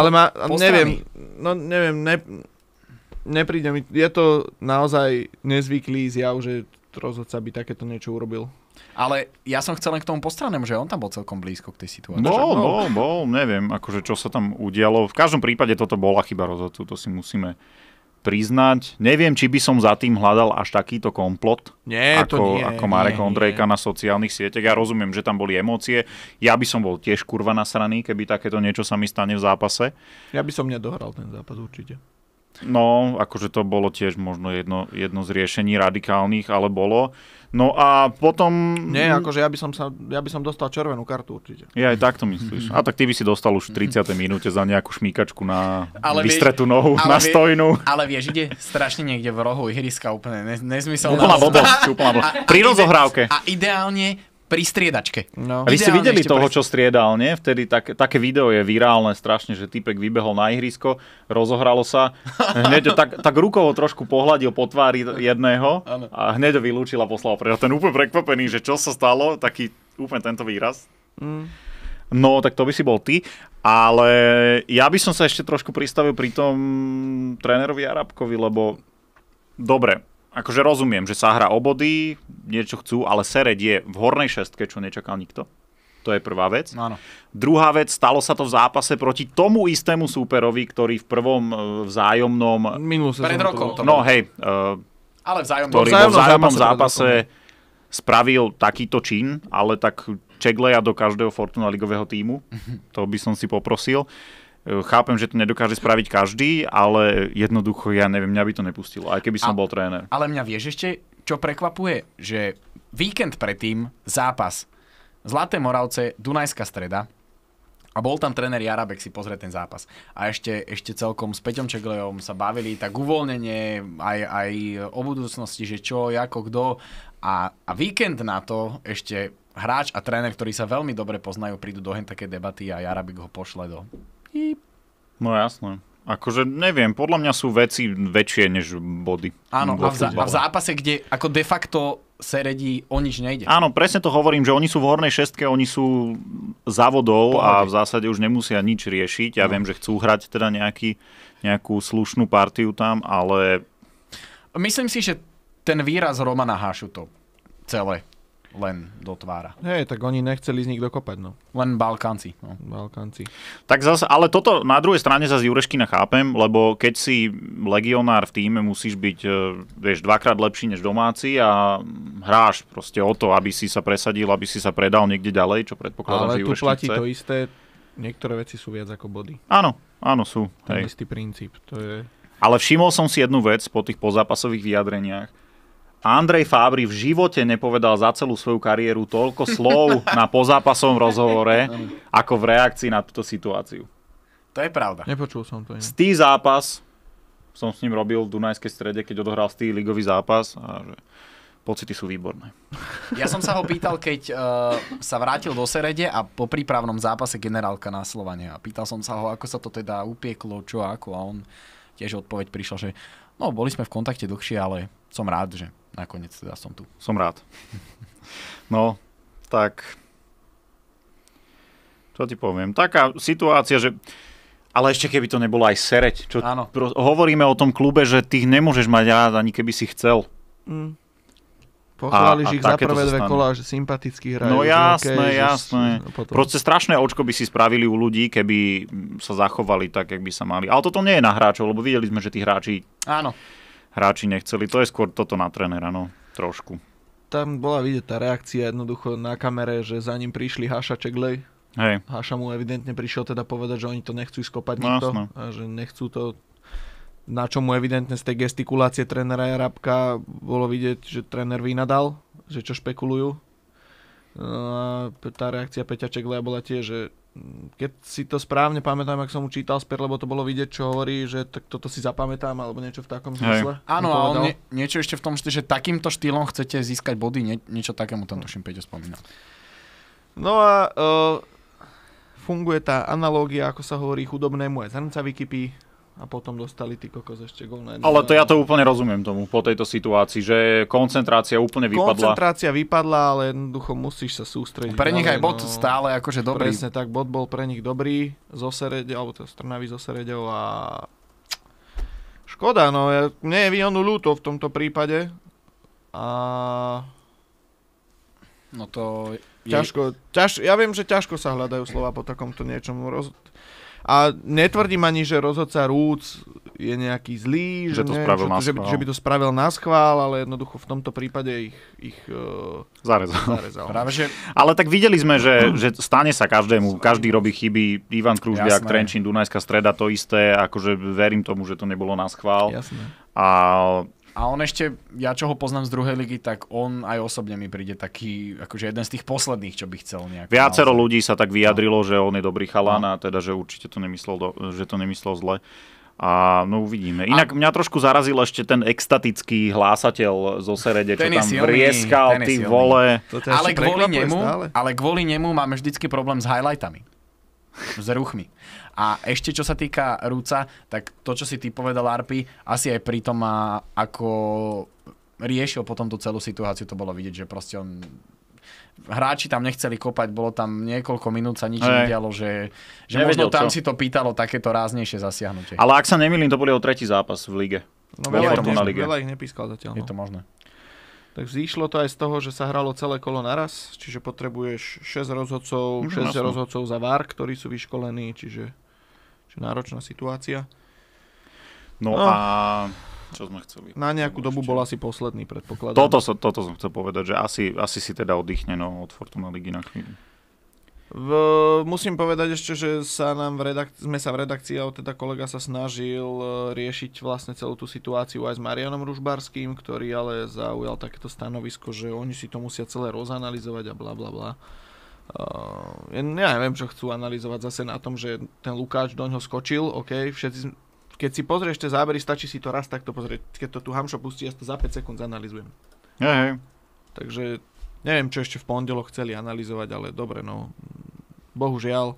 nepríde mi, je to naozaj nezvyklý zjav, že rozhodca by takéto niečo urobil. Ale ja som chcel len k tomu postrannému, že on tam bol celkom blízko k tej situácii. Bol, neviem, akože čo sa tam udialo. V každom prípade toto bola chyba rozhodcu, to si musíme priznať. Neviem, či by som za tým hľadal až takýto komplot, ako Marek Ondrejka na sociálnych sieťach. Ja rozumiem, že tam boli emócie. Ja by som bol tiež kurva nasraný, keby takéto niečo sa mi stane v zápase. Ja by som nedohral ten zápas určite. No, akože to bolo tiež možno jedno z riešení radikálnych, ale bolo. No a potom... Nie, akože ja by som dostal červenú kartu určite. Ja aj takto myslíš. A tak ty by si dostal už v 30. minúte za nejakú šmíkačku na vystretú nohu, na stojnú. Ale vieš, ide strašne niekde v rohu ihriska úplne nezmyselná. Úplná blbosť. Pri rozohrávke. A ideálne pri striedačke. No. A vy ste videli toho, čo striedal, nie? Vtedy také video je virálne strašne, že typek vybehol na ihrisko, rozohralo sa, hneď tak rukovo trošku pohľadil po tvári jedného a hneď ho vylúčil a poslal preč. Ten úplne prekvapený, že čo sa stalo, taký úplne tento výraz. No, tak to by si bol ty. Ale ja by som sa ešte trošku pristavil pri tom trénerovi Arabkovi, lebo dobre, akože rozumiem, že sa hrá o body, niečo chcú, ale Sereď je v hornej šestke, čo nečakal nikto. To je prvá vec. Áno. Druhá vec, stalo sa to v zápase proti tomu istému súperovi, ktorý v prvom vzájomnom... Pred rokom. No hej. Ale ktorý vo vzájomnom zápase spravil takýto čin, ale tak Čegleja do každého Fortuna ligového tímu. To by som si poprosil. Chápem, že to nedokáže spraviť každý, ale jednoducho, ja neviem, mňa by to nepustilo, aj keby som bol tréner. Ale mňa vieš ešte, čo prekvapuje, že víkend predtým zápas Zlaté Moravce, Dunajská Streda a bol tam tréner Jarabek si pozrieť ten zápas. A ešte celkom s Peťom Čeglejom sa bavili tak uvoľnenie aj o budúcnosti, že čo, ako, kto. A víkend na to ešte hráč a tréner, ktorí sa veľmi dobre poznajú, prídu do také debaty a Jarabek ho pošle do... No jasné. Akože neviem, podľa mňa sú veci väčšie než body. Áno, a v zápase, kde ako de facto Seredi o nič nejde. Áno, presne to hovorím, že oni sú v hornej šestke, oni sú závodov a v zásade už nemusia nič riešiť. Ja viem, že chcú hrať teda nejakú slušnú partiu tam, ale... Myslím si, že ten výraz Romana Hášu to celé len dotvára. Hej, tak oni nechceli z nich dokopať, no. Len Balkánci. No. Balkánci. Tak zase, ale toto na druhej strane zase Jureškina chápem, lebo keď si legionár v tíme, musíš byť, vieš, dvakrát lepší než domáci a hráš proste o to, aby si sa presadil, aby si sa predal niekde ďalej, čo predpokladám, že Jureškin chce. Ale tu platí to isté, niektoré veci sú viac ako body. Áno, sú. Ten istý princíp, to je... Ale všimol som si jednu vec po tých pozápasových vyjadreniach. Andrej Fábry v živote nepovedal za celú svoju kariéru toľko slov na pozápasovom rozhovore, ako v reakcii na túto situáciu. To je pravda. Nepočul som to. Stý zápas som s ním robil v Dunajskej Strede, keď odohral Stý ligový zápas a že pocity sú výborné. Ja som sa ho pýtal, keď sa vrátil do Serede a po prípravnom zápase generálka na Slovane. A pýtal som sa ho, ako sa to teda upieklo, čo ako. A on tiež odpoveď prišla, že no, boli sme v kontakte dlhšie, ale som rád, že nakoniec teda som tu. Som rád. No, tak... Čo ti poviem? Taká situácia, že... Ale ešte keby to nebolo aj Sereď. Čo hovoríme o tom klube, že tých nemôžeš mať rád, ani keby si chcel. Pochváliš ich za prvé dve kola, že sympaticky hrajú. No jasné. Proste strašné očko by si spravili u ľudí, keby sa zachovali tak, jak by sa mali. Ale toto nie je na hráčov, lebo videli sme, že tí hráči nechceli. To je skôr toto na trénera, no, trošku. Tam bola vidieť tá reakcia jednoducho na kamere, že za ním prišli Háša Čeglej. Hej. Háša mu evidentne prišiel teda povedať, že oni to nechcú skopať nikto. A že nechcú to... Na čo mu evidentne z tej gestikulácie trénera Jarabka bolo vidieť, že tréner vynadal, že čo špekulujú. A tá reakcia Peťa Čegleja bola tiež, že keď si to správne pamätám, ak som mu čítal späť, lebo to bolo vidieť, čo hovorí, že tak toto si zapamätám, alebo niečo v takom zmysle. Áno, a on niečo ešte v tom štýle, že takýmto štýlom chcete získať body, niečo takému tam tuším Peťo spomínal. No a funguje tá analógia, ako sa hovorí, chudobnému aj zrnca vykypí. A potom dostali ty kokos ešte gól na jednu. Ale to ja to úplne rozumiem tomu po tejto situácii, že koncentrácia úplne vypadla. Koncentrácia vypadla, ale jednoducho musíš sa sústrediť. Pre nich aj bod stále akože dobrý. Presne tak, bod bol pre nich dobrý zo Serede, alebo to z Trnavy zo Seredou a škoda, no mne je Vionu ľúto v tomto prípade. A no to ťažko, ja viem, že ťažko sa hľadajú slova po takomto niečom. A netvrdím ani, že rozhodca Rúc je nejaký zlý, že by to spravil na schvál, ale jednoducho v tomto prípade ich zarezal. Práve, že... Ale tak videli sme, že stane sa každému, každý robí chyby, Ivan Kružďák, Trenčín, Dunajská Streda, to isté, akože verím tomu, že to nebolo na schvál. Jasné. A on ešte, ja čo ho poznám z druhej ligy, tak on aj osobne mi príde taký, akože jeden z tých posledných, čo by chcel nejak. Viacero ľudí sa tak vyjadrilo, že on je dobrý chalan a teda, že určite to nemyslel zle. A no uvidíme. Inak mňa trošku zarazil ešte ten extatický hlásateľ zo Serede, čo tam vrieskal, ty vole. Ale kvôli nemu máme vždycky problém s highlightami. S ruchmi. A ešte čo sa týka Rúca, tak to, čo si ty povedal, Arpi, asi aj pri tom, ako riešil potom tú celú situáciu, to bolo vidieť, že proste on... Hráči tam nechceli kopať, bolo tam niekoľko minút, sa nič nedialo, že možno tam si to pýtalo takéto ráznejšie zasiahnutie. Ale ak sa nemýlim, to bol jeho tretí zápas v lige. No veľa ich nepískal zatiaľ. Je to možné. Tak vzýšlo to aj z toho, že sa hralo celé kolo naraz, čiže potrebuješ 6 rozhodcov za VAR, ktorí sú vyškolení, čiže náročná situácia. No a čo sme chceli? Na nejakú dobu bol asi posledný, predpokladám. Toto som chcel povedať, že asi si teda oddychne od Fortuna ligy na chvíľu. Musím povedať ešte, že sme sa v redakcii, ale teda kolega sa snažil riešiť vlastne celú tú situáciu aj s Marianom Ružbarským, ktorý ale zaujal takéto stanovisko, že oni si to musia celé rozanalizovať a bla bla bla. Ja neviem, čo chcú analyzovať zase na tom, že ten Lukáč doňho skočil, OK, všetci, keď si pozrieš tie zábery, stačí si to raz takto pozrieť. Keď to tu Hamšo pustí, ja to za 5 sekúnd zanalizujem. Hej. Takže neviem, čo ešte v pondelok chceli analyzovať, ale dobre, no. Bohužiaľ,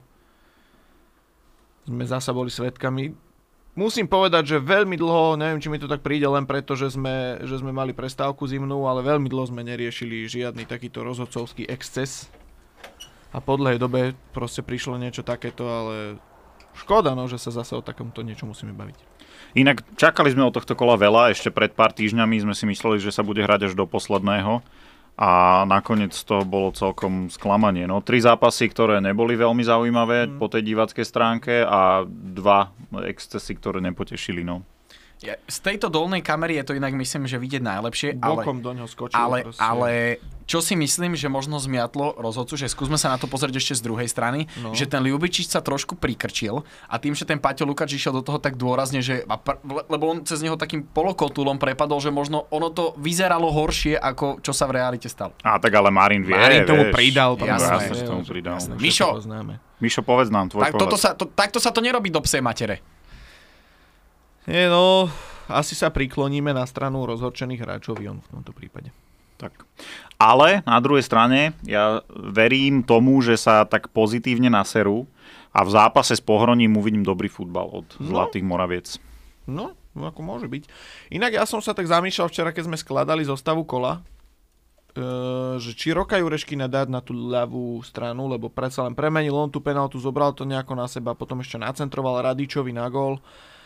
sme zasa boli svedkami. Musím povedať, že veľmi dlho, neviem, či mi to tak príde len preto, že sme mali prestávku zimnú, ale veľmi dlho sme neriešili žiadny takýto rozhodcovský exces. A po dlhej dobe proste prišlo niečo takéto, ale škoda, no, že sa zase o takomto niečo musíme baviť. Inak čakali sme od tohto kola veľa, ešte pred pár týždňami sme si mysleli, že sa bude hrať až do posledného. A nakoniec to bolo celkom sklamanie. No, 3 zápasy, ktoré neboli veľmi zaujímavé po tej diváckej stránke a 2 excesy, ktoré nepotešili. No. Z tejto dolnej kamery je to inak, myslím, že vidieť najlepšie. Bokom do ňoho skočil. Ale čo si myslím, že možno zmiatlo rozhodcu, že skúsme sa na to pozrieť ešte z druhej strany, že ten Ľubičič sa trošku prikrčil a tým, že ten Paťo Lukáč išiel do toho tak dôrazne, že lebo on cez neho takým polokotúlom prepadol, že možno ono to vyzeralo horšie, ako čo sa v realite stalo. A tak ale Marin vie, tomu pridal. Jasne, tomu pridal. Mišo, povedz nám tvoj pohľad. Takto sa to nerobí do psej matere. Nie, no, asi sa prikloníme na stranu rozhorčených hráčov v tomto prípade. Tak. Ale na druhej strane ja verím tomu, že sa tak pozitívne naserú a v zápase s Pohroním uvidím dobrý futbal od Zlatých Moraviec. No, ako môže byť. Inak ja som sa tak zamýšľal včera, keď sme skladali zostavu kola, že či Roka Jureškina dať na tú ľavú stranu, lebo predsa len premenil on tú penáltu, zobral to nejako na seba, potom ešte nacentroval Radičovi na gól.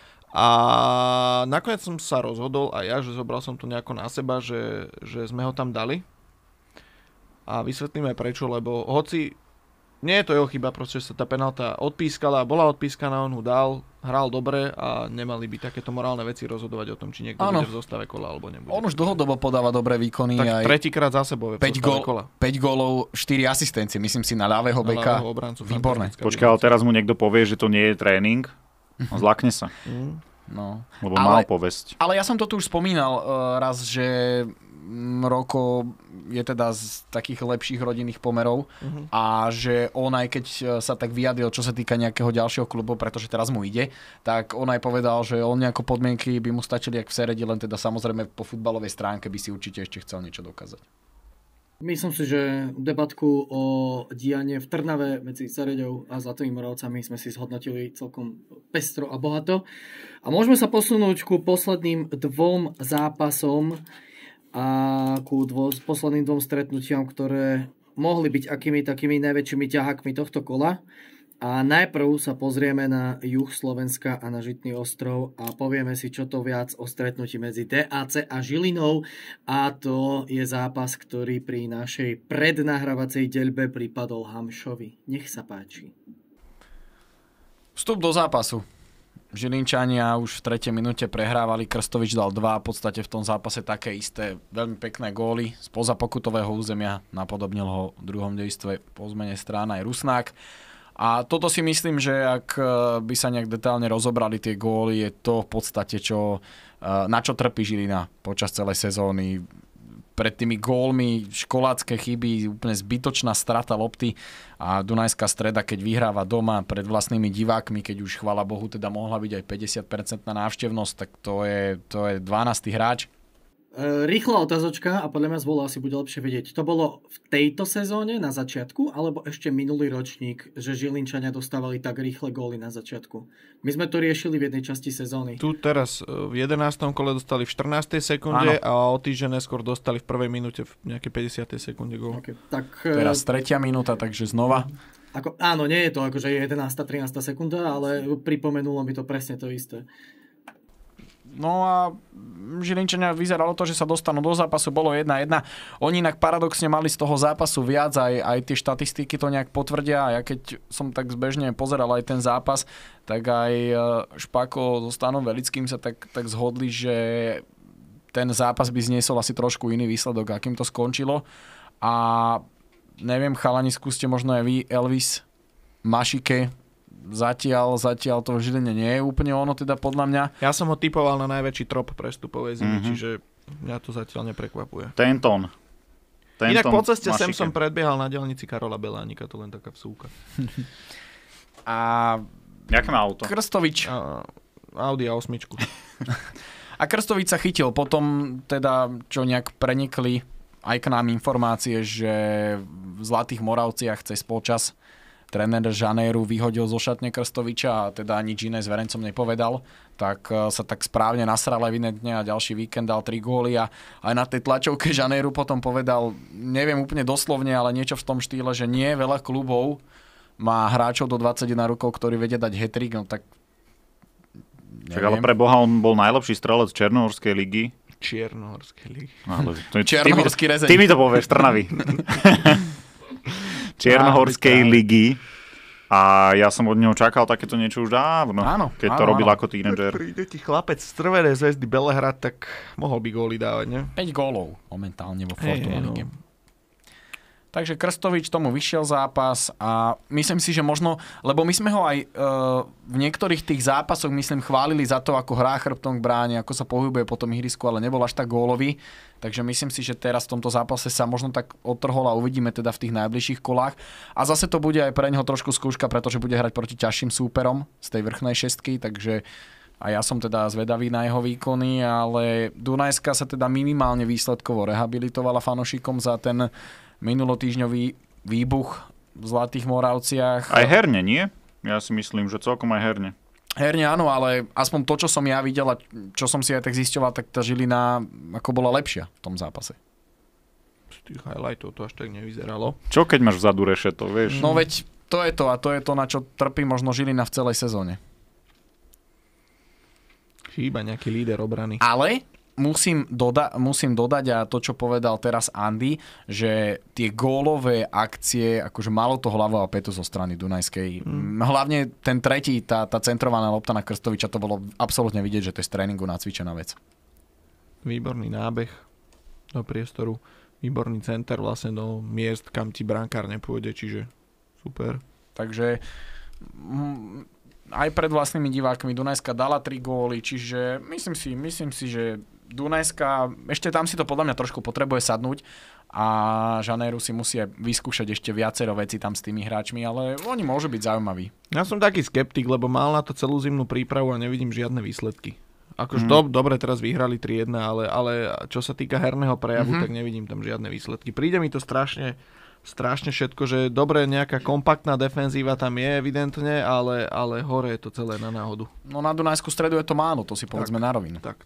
A nakoniec som sa rozhodol aj ja, že zobral som to nejako na seba, že sme ho tam dali. A vysvetlím aj prečo, lebo hoci nie je to jeho chyba, proste sa tá penálta odpískala, bola odpískaná, on ho dal, hral dobre a nemali by takéto morálne veci rozhodovať o tom, či niekto bude v zostave kola alebo nebude. On už dlhodobo podáva dobré výkony. Tak tretíkrát za sebou je v zostave kola. 5 gólov, 4 asistencie, myslím si na ľavého beka. Výborné. Počkaj, ale teraz mu niekto povie, že to nie je tréning. Zlakne sa. No. Lebo mal povesť. Ale ja som to tu už spomínal raz, že Roko je teda z takých lepších rodinných pomerov a že on aj keď sa tak vyjadril, čo sa týka nejakého ďalšieho klubu, pretože teraz mu ide, tak on aj povedal, že on nejako podmienky by mu stačili jak v Seredi, len teda samozrejme po futbalovej stránke by si určite ešte chcel niečo dokázať. Myslím si, že debatku o dianie v Trnave medzi Sereďou a Zlatými Moravcami sme si zhodnotili celkom pestro a bohato. A môžeme sa posunúť ku posledným 2 zápasom a ku posledným 2 stretnutiam, ktoré mohli byť akými takými najväčšími ťahákmi tohto kola. A najprv sa pozrieme na juh Slovenska a na Žitný ostrov a povieme si, čo to viac o stretnutí medzi DAC a Žilinou. A to je zápas, ktorý pri našej prednahrávacej deľbe pripadol Hamšovi. Nech sa páči. Vstup do zápasu. Žilinčania už v 3. minúte prehrávali, Krstovič dal 2, v podstate v tom zápase také isté veľmi pekné góly spoza pokutového územia, napodobnil ho v druhom dejstve po zmene strán aj Rusnák. A toto si myslím, že ak by sa nejak detálne rozobrali tie góly, je to v podstate, na čo trpí Žilina počas celej sezóny. Pred tými gólmi školácké chyby, úplne zbytočná strata lopty a Dunajská Streda, keď vyhráva doma pred vlastnými divákmi, keď už chvála Bohu teda mohla byť aj 50% návštevnosť, tak to je 12. hráč. Rýchla otázočka a podľa mňa z Vola asi bude lepšie vedieť. To bolo v tejto sezóne na začiatku alebo ešte minulý ročník, že Žilinčania dostávali tak rýchle góly na začiatku? My sme to riešili v jednej časti sezóny. Tu teraz v 11. kole dostali v 14. sekunde a o týždeň neskôr dostali v prvej minúte v nejakej 50. sekunde gól. Okay, tak, teraz 3. minúta, takže znova. Áno, nie je to akože 11. 13. sekunda, ale pripomenulo mi to presne to isté. No a Žilinčania vyzeralo to, že sa dostanú do zápasu, bolo 1-1. Oni inak paradoxne mali z toho zápasu viac, aj tie štatistiky to nejak potvrdia. A ja keď som tak zbežne pozeral aj ten zápas, tak aj Špako so Stanom Velickým sa tak zhodli, že ten zápas by zniesol asi trošku iný výsledok, akým to skončilo. A neviem, chalani, skúste možno aj vy, Elvis, Mašike, zatiaľ to v Žiline nie je úplne ono, teda podľa mňa. Ja som ho typoval na najväčší trop prestupovej zimy, čiže mňa to zatiaľ neprekvapuje. Tenton, Inak po ceste sem Mašike. som predbiehal na diaľnici Karola Belánika, to len taká vsúka. A Jaké má auto? Krstovič. Audi A8. A Krstovič sa chytil potom, teda, čo nejak prenikli aj k nám informácie, že v Zlatých Moravciach cez počas tréner Žanéru vyhodil zo šatne Krstoviča a teda nič iné s Verencom nepovedal, tak sa tak správne nasral evidentne a ďalší víkend dal 3 góly a aj na tej tlačovke Žanéru potom povedal, neviem úplne doslovne, ale niečo v tom štýle, že nie veľa klubov má hráčov do 21 rokov, ktorí vedia dať hat-trick, no tak Čak, ale pre Boha on bol najlepší strelec Černohorskej ligy. Čiernohorskej ligy. Černohorský rezeň. Ty mi to povieš, Trnavy. Černohorskej ligy. A ja som od neho čakal takéto niečo už dávno. Áno, keď to robil ako tínedžer. Príde ti chlapec z Crvenej Zvezdy Belehrad, tak mohol by góly dávať, ne? 5 gólov momentálne vo Fortuna lige. Takže Krstovič tomu vyšiel zápas a myslím si, že možno, lebo my sme ho aj v niektorých tých zápasoch, myslím, chválili za to, ako hrá chrbtom k bráne, ako sa pohybuje po tom ihrisku, ale nebol až tak gólový. Takže myslím si, že teraz v tomto zápase sa možno tak odtrhol a uvidíme teda v tých najbližších kolách. A zase to bude aj pre neho trošku skúška, pretože bude hrať proti ťažším súperom z tej vrchnej šestky, takže a ja som teda zvedavý na jeho výkony, ale Dunajska sa teda minimálne výsledkovo rehabilitovala fanošikom za ten minulotýždňový výbuch v Zlatých Moravciach. Aj herne, nie? Ja si myslím, že celkom aj herne. Herne áno, ale aspoň to, čo som ja videl a čo som si aj tak zisťoval, tak tá Žilina ako bola lepšia v tom zápase. Z tých highlightov to až tak nevyzeralo. Čo keď máš vzadu rešeto, vieš? No veď to je to a to je to, na čo trpí možno Žilina v celej sezóne. Chýba nejaký líder obrany. Ale musím dodať a to, čo povedal teraz Andy, že tie gólové akcie, akože malo to hlavu a pätu zo strany Dunajskej. Hlavne ten tretí, tá centrovaná lopta na Krstoviča, to bolo absolútne vidieť, že to je z tréningu nacvičená vec. Výborný nábeh do priestoru, výborný center vlastne do miest, kam ti brankár nepôjde, čiže super. Takže aj pred vlastnými divákmi Dunajska dala 3 góly, čiže myslím si, že Dunajska, ešte tam si to podľa mňa trošku potrebuje sadnúť a Žanéru si musí vyskúšať ešte viacero veci tam s tými hráčmi, ale oni môžu byť zaujímaví. Ja som taký skeptik, lebo mal na to celú zimnú prípravu a nevidím žiadne výsledky. Akože dobre, teraz vyhrali 3-1, ale čo sa týka herného prejavu, tak nevidím tam žiadne výsledky. Príde mi to strašne všetko, že dobre, nejaká kompaktná defenzíva tam je evidentne, ale hore je to celé na náhodu. No na Dunajskú stredu je to málo, to si povedzme na rovinu. Tak.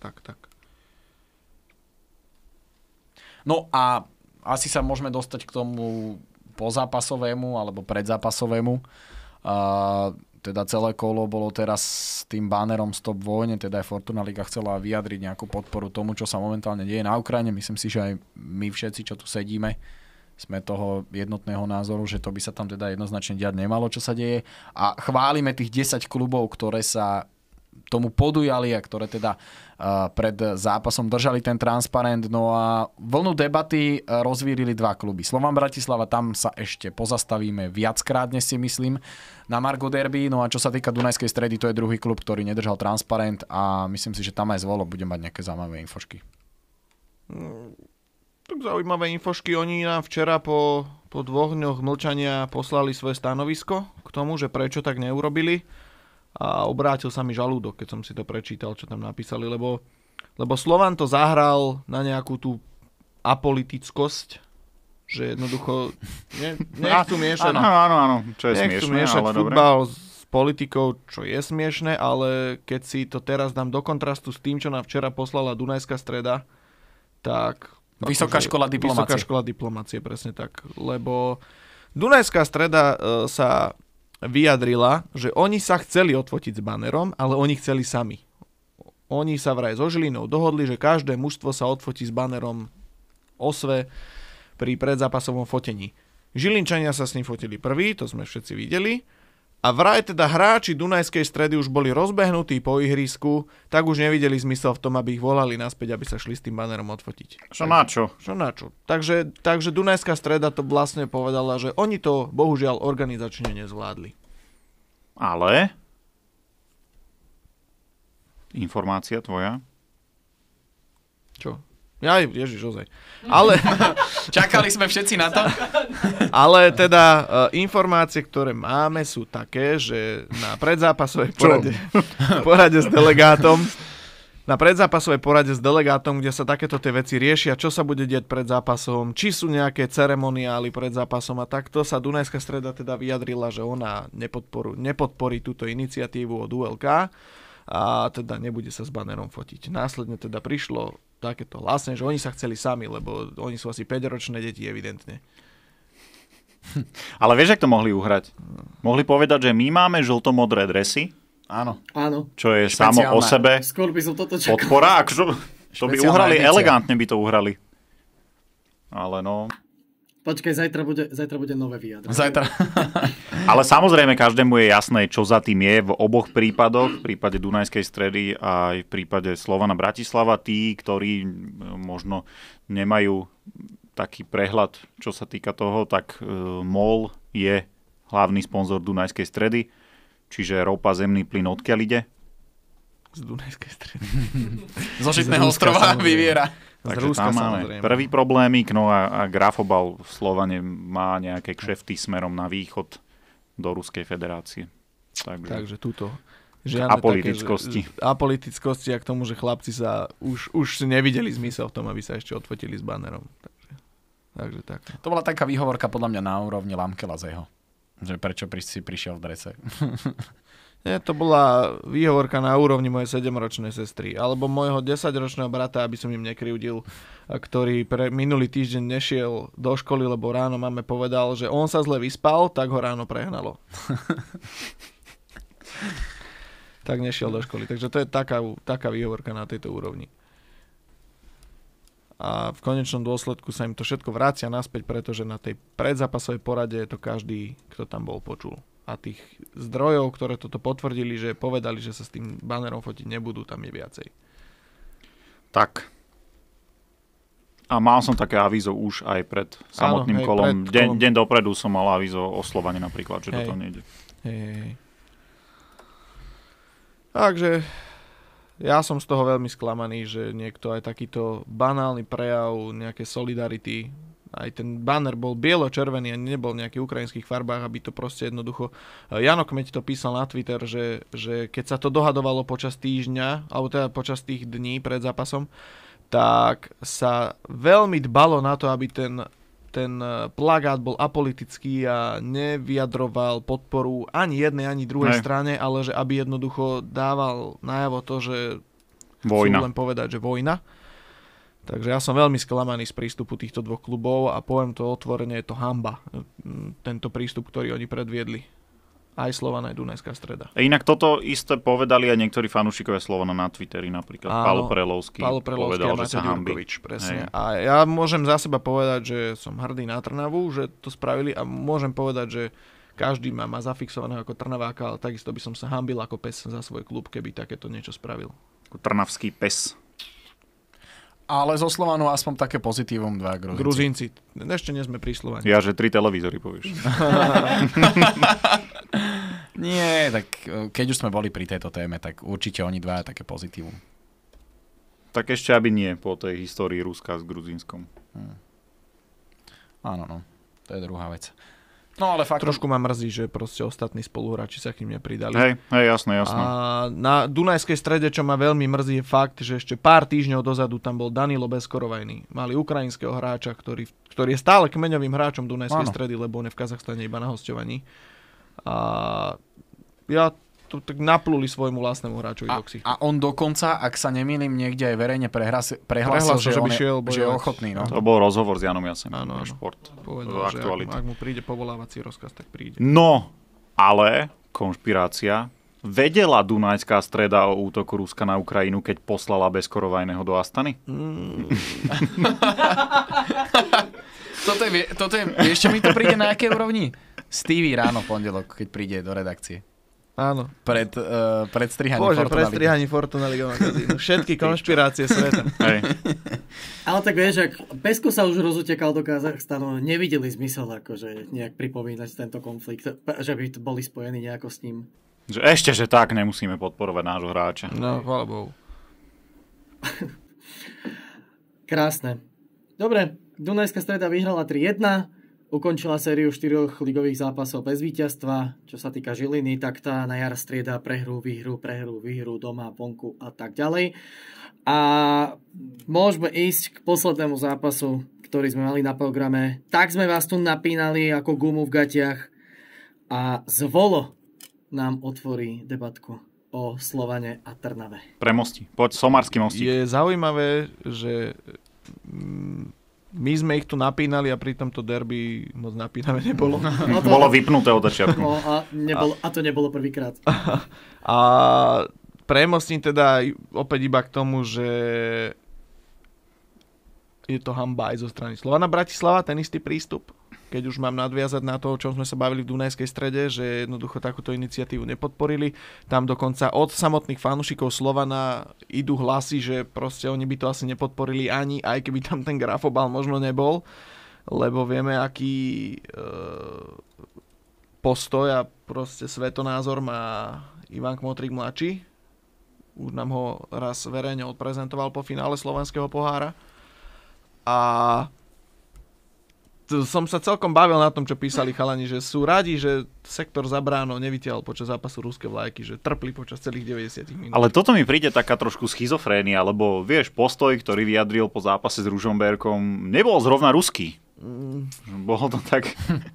No a asi sa môžeme dostať k tomu pozápasovému alebo predzápasovému. Teda celé kolo bolo teraz s tým bannerom Stop vojne, teda aj Fortuna Liga chcela vyjadriť nejakú podporu tomu, čo sa momentálne deje na Ukrajine. Myslím si, že aj my všetci, čo tu sedíme, sme toho jednotného názoru, že to by sa tam teda jednoznačne diať nemalo, čo sa deje. A chválime tých 10 klubov, ktoré sa tomu podujali a ktoré teda pred zápasom držali ten transparent. No a vlnu debaty rozvírili 2 kluby. Slovan Bratislava, tam sa ešte pozastavíme viackrát, dnes si myslím, na Margo derby. No a čo sa týka Dunajskej stredy, to je druhý klub, ktorý nedržal transparent a myslím si, že tam aj Zvolo bude mať nejaké zaujímavé infošky. Tak zaujímavé infošky. Oni nám včera po 2 dňoch mlčania poslali svoje stanovisko k tomu, že prečo tak neurobili. A obrátil sa mi žalúdok, keď som si to prečítal, čo tam napísali, lebo Slovan to zahral na nejakú tú apolitickosť, že jednoducho nechcú miešať. Áno, čo je nechcú smiešné, miešať ale dobre. futbal s politikou, čo je smiešné, ale keď si to teraz dám do kontrastu s tým, čo nám včera poslala Dunajská streda, tak... Vysoká škola diplomácie. Vysoká škola diplomácie, presne tak. Lebo Dunajská streda sa vyjadrila, že oni sa chceli odfotiť s banerom, ale oni chceli sami. Oni sa vraj so Žilinou dohodli, že každé mužstvo sa odfotí s banerom Osve pri predzápasovom fotení. Žilinčania sa s ním fotili prvý, to sme všetci videli, A vraj teda hráči Dunajskej Stredy už boli rozbehnutí po ihrisku, tak už nevideli zmysel v tom, aby ich volali naspäť, aby sa šli s tým banerom odfotiť. Čo na čo? Takže Dunajská Streda to vlastne povedala, že oni to bohužiaľ organizačne nezvládli. Ale... Informácia tvoja? Čo? Ježiš, ozaj. Ale... Čakali sme všetci na to. Ale teda informácie, ktoré máme, sú také, že na predzápasovej porade s delegátom, kde sa takéto tie veci riešia, čo sa bude diať pred zápasom, či sú nejaké ceremoniály pred zápasom a takto sa Dunajská Streda teda vyjadrila, že ona nepodporí túto iniciatívu od ULK a teda nebude sa s banerom fotiť. Následne teda prišlo takéto hlasne, že oni sa chceli sami, lebo oni sú asi 5-ročné deti, evidentne. Ale vieš, jak to mohli uhrať? Mohli povedať, že my máme žlto-modré dresy. Áno. Čo je samo o sebe Skôr by som toto čakal. podpora. To by uhrali, elegantne by to uhrali. Ale no... Počkaj, zajtra bude nové vyjadrenie. Zajtra. Ale samozrejme, každému je jasné, čo za tým je v oboch prípadoch. V prípade Dunajskej Stredy a aj v prípade Slovana Bratislava. Tí, ktorí možno nemajú taký prehľad, čo sa týka toho, tak MOL je hlavný sponzor Dunajskej Stredy. Čiže ropa, zemný plyn odkiaľ ide? Z Dunajskej Stredy. Zo Žitného ostrova vyviera. Takže Ruska, tam máme samozrejme. prvý problémik, no a Grafobal v Slovane má nejaké kšefty smerom na východ do Ruskej federácie. Takže túto žiadne apolitickosti. Apolitickosti a k tomu, že chlapci sa už nevideli zmysel v tom, aby sa ešte odfotili s banerom. Takže tak. To bola taká výhovorka podľa mňa na úrovni Lamkelazeho. Že prečo si prišiel v drese. Nie, to bola výhovorka na úrovni mojej 7-ročnej sestry. Alebo môjho 10-ročného brata, aby som im nekryvdil, ktorý minulý týždeň nešiel do školy, lebo ráno máme povedal, že on sa zle vyspal, tak ho ráno prehnalo. Tak nešiel do školy. Takže to je taká výhovorka na tejto úrovni. A v konečnom dôsledku sa im to všetko vracia naspäť, pretože na tej predzápasovej porade to každý, kto tam bol, počul. A tých zdrojov, ktoré toto potvrdili, že povedali, že sa s tým banerom fotiť nebudú, tam je viacej. Tak. A mal som také avízo už aj pred samotným kolom. Deň dopredu som mal avízo o Slovane napríklad, že toto nejde. Takže ja som z toho veľmi sklamaný, že niekto aj takýto banálny prejav nejaké solidarity, aj ten banner bol bielo-červený a nebol v nejakých ukrajinských farbách, aby to proste jednoducho... Jano Kmeď to písal na Twitter, že keď sa to dohadovalo počas týždňa, alebo teda počas tých dní pred zápasom, tak sa veľmi dbalo na to, aby ten plagát bol apolitický a nevyjadroval podporu ani jednej, ani druhej strane, ale že aby jednoducho dával najavo to, že chcú len povedať, že vojna. Takže ja som veľmi sklamaný z prístupu týchto dvoch klubov a poviem to otvorene, je to hanba, tento prístup, ktorý oni predviedli. Aj Slovan, aj Dunajská Streda. Inak toto isté povedali aj niektorí fanúšikovia Slovana na Twitteri, napríklad Pálo Prelovský povedal, že sa hanbí. Presne. A ja môžem za seba povedať, že som hrdý na Trnavu, že to spravili a môžem povedať, že každý má zafixovaného ako Trnaváka, ale takisto by som sa hanbil ako pes za svoj klub, keby takéto niečo spravil. Ako trnavský pes. Ale zo Slovanu aspoň také pozitívum 2 Gruzínci. Ešte nie sme pri Slovani. Ja, že 3 televízory povieš. Nie, tak keď už sme boli pri tejto téme, tak určite oni dvaja také pozitívum. Tak ešte aby nie po tej histórii Ruska s Gruzínskom. Áno, no. To je druhá vec. No ale fakt... Trošku ma mrzí, že proste ostatní spoluhráči sa k ním nepridali. Hej, jasné. A na Dunajskej Strede, čo ma veľmi mrzí, je fakt, že ešte pár týždňov dozadu tam bol Danilo Bezkorovajný. Mali ukrajinského hráča, ktorý je stále kmeňovým hráčom Dunajskej Stredy, lebo on je v Kazachstane iba na hosťovaní. A ja to tak napluli svojmu vlastnému hráčovi do ksichtu. A on dokonca, ak sa nemýlim, niekde aj verejne prehlásil, že je ochotný. No. To bol rozhovor s Janom Jasenom. Áno. Šport. Povedal, že ak mu príde povolávací rozkaz, tak príde. No, ale konšpirácia. Vedela Dunajská Streda o útoku Ruska na Ukrajinu, keď poslala Bezkorovajného do Astany? Toto je, ešte mi to príde na akej úrovni? Stevie ráno v pondelok, keď príde do redakcie. Áno. Pred strihaním Bože, Fortuna pred Ligy. strihaním Fortuna Liga magazínu. Všetky konšpirácie sveta. Hej. Ale tak vieš, ak Pesko sa už rozutekal do Kazachstanu, nevideli zmysel akože nejak pripomínať tento konflikt, že by boli spojení nejako s ním. Že ešte, že tak nemusíme podporovať nášho hráča. No, chvála Bohu. Krásne. Dobre, Dunajská Streda vyhrala 3-1, ukončila sériu 4 ligových zápasov bez víťazstva. Čo sa týka Žiliny, tak tá na jar strieda prehru, výhru, doma, vonku a tak ďalej. A môžeme ísť k poslednému zápasu, ktorý sme mali na programe. Tak sme vás tu napínali ako gumu v gatiach a Zvolo nám otvorí debatku o Slovane a Trnave. Pre mosti. Poď, somarský mostík. Je zaujímavé, že my sme ich tu napínali a pri tomto derby moc napínavé nebolo. No to, Bolo vypnuté od začiatku. no a to nebolo prvýkrát. A premostím teda opäť iba k tomu, že je to hanba aj zo strany Slovana Bratislava, ten istý prístup. Keď už mám nadviazať na to, o čom sme sa bavili v Dunajskej Strede, že jednoducho takúto iniciatívu nepodporili. Tam dokonca od samotných fanúšikov Slovana idú hlasy, že proste oni by to asi nepodporili ani, aj keby tam ten grafobal možno nebol, lebo vieme, aký postoj a proste svetonázor má Ivan Kmotrík mladší. Už nám ho raz verejne odprezentoval po finále Slovenského pohára. A som sa celkom bavil na tom, čo písali chalani, že sú radi, že sektor za bránou nevytiahol počas zápasu ruské vlajky, že trpli počas celých 90 minút. Ale toto mi príde taká trošku schizofrénia, lebo vieš, postoj, ktorý vyjadril po zápase s Ružomberkom, nebol zrovna ruský. Bolo to tak...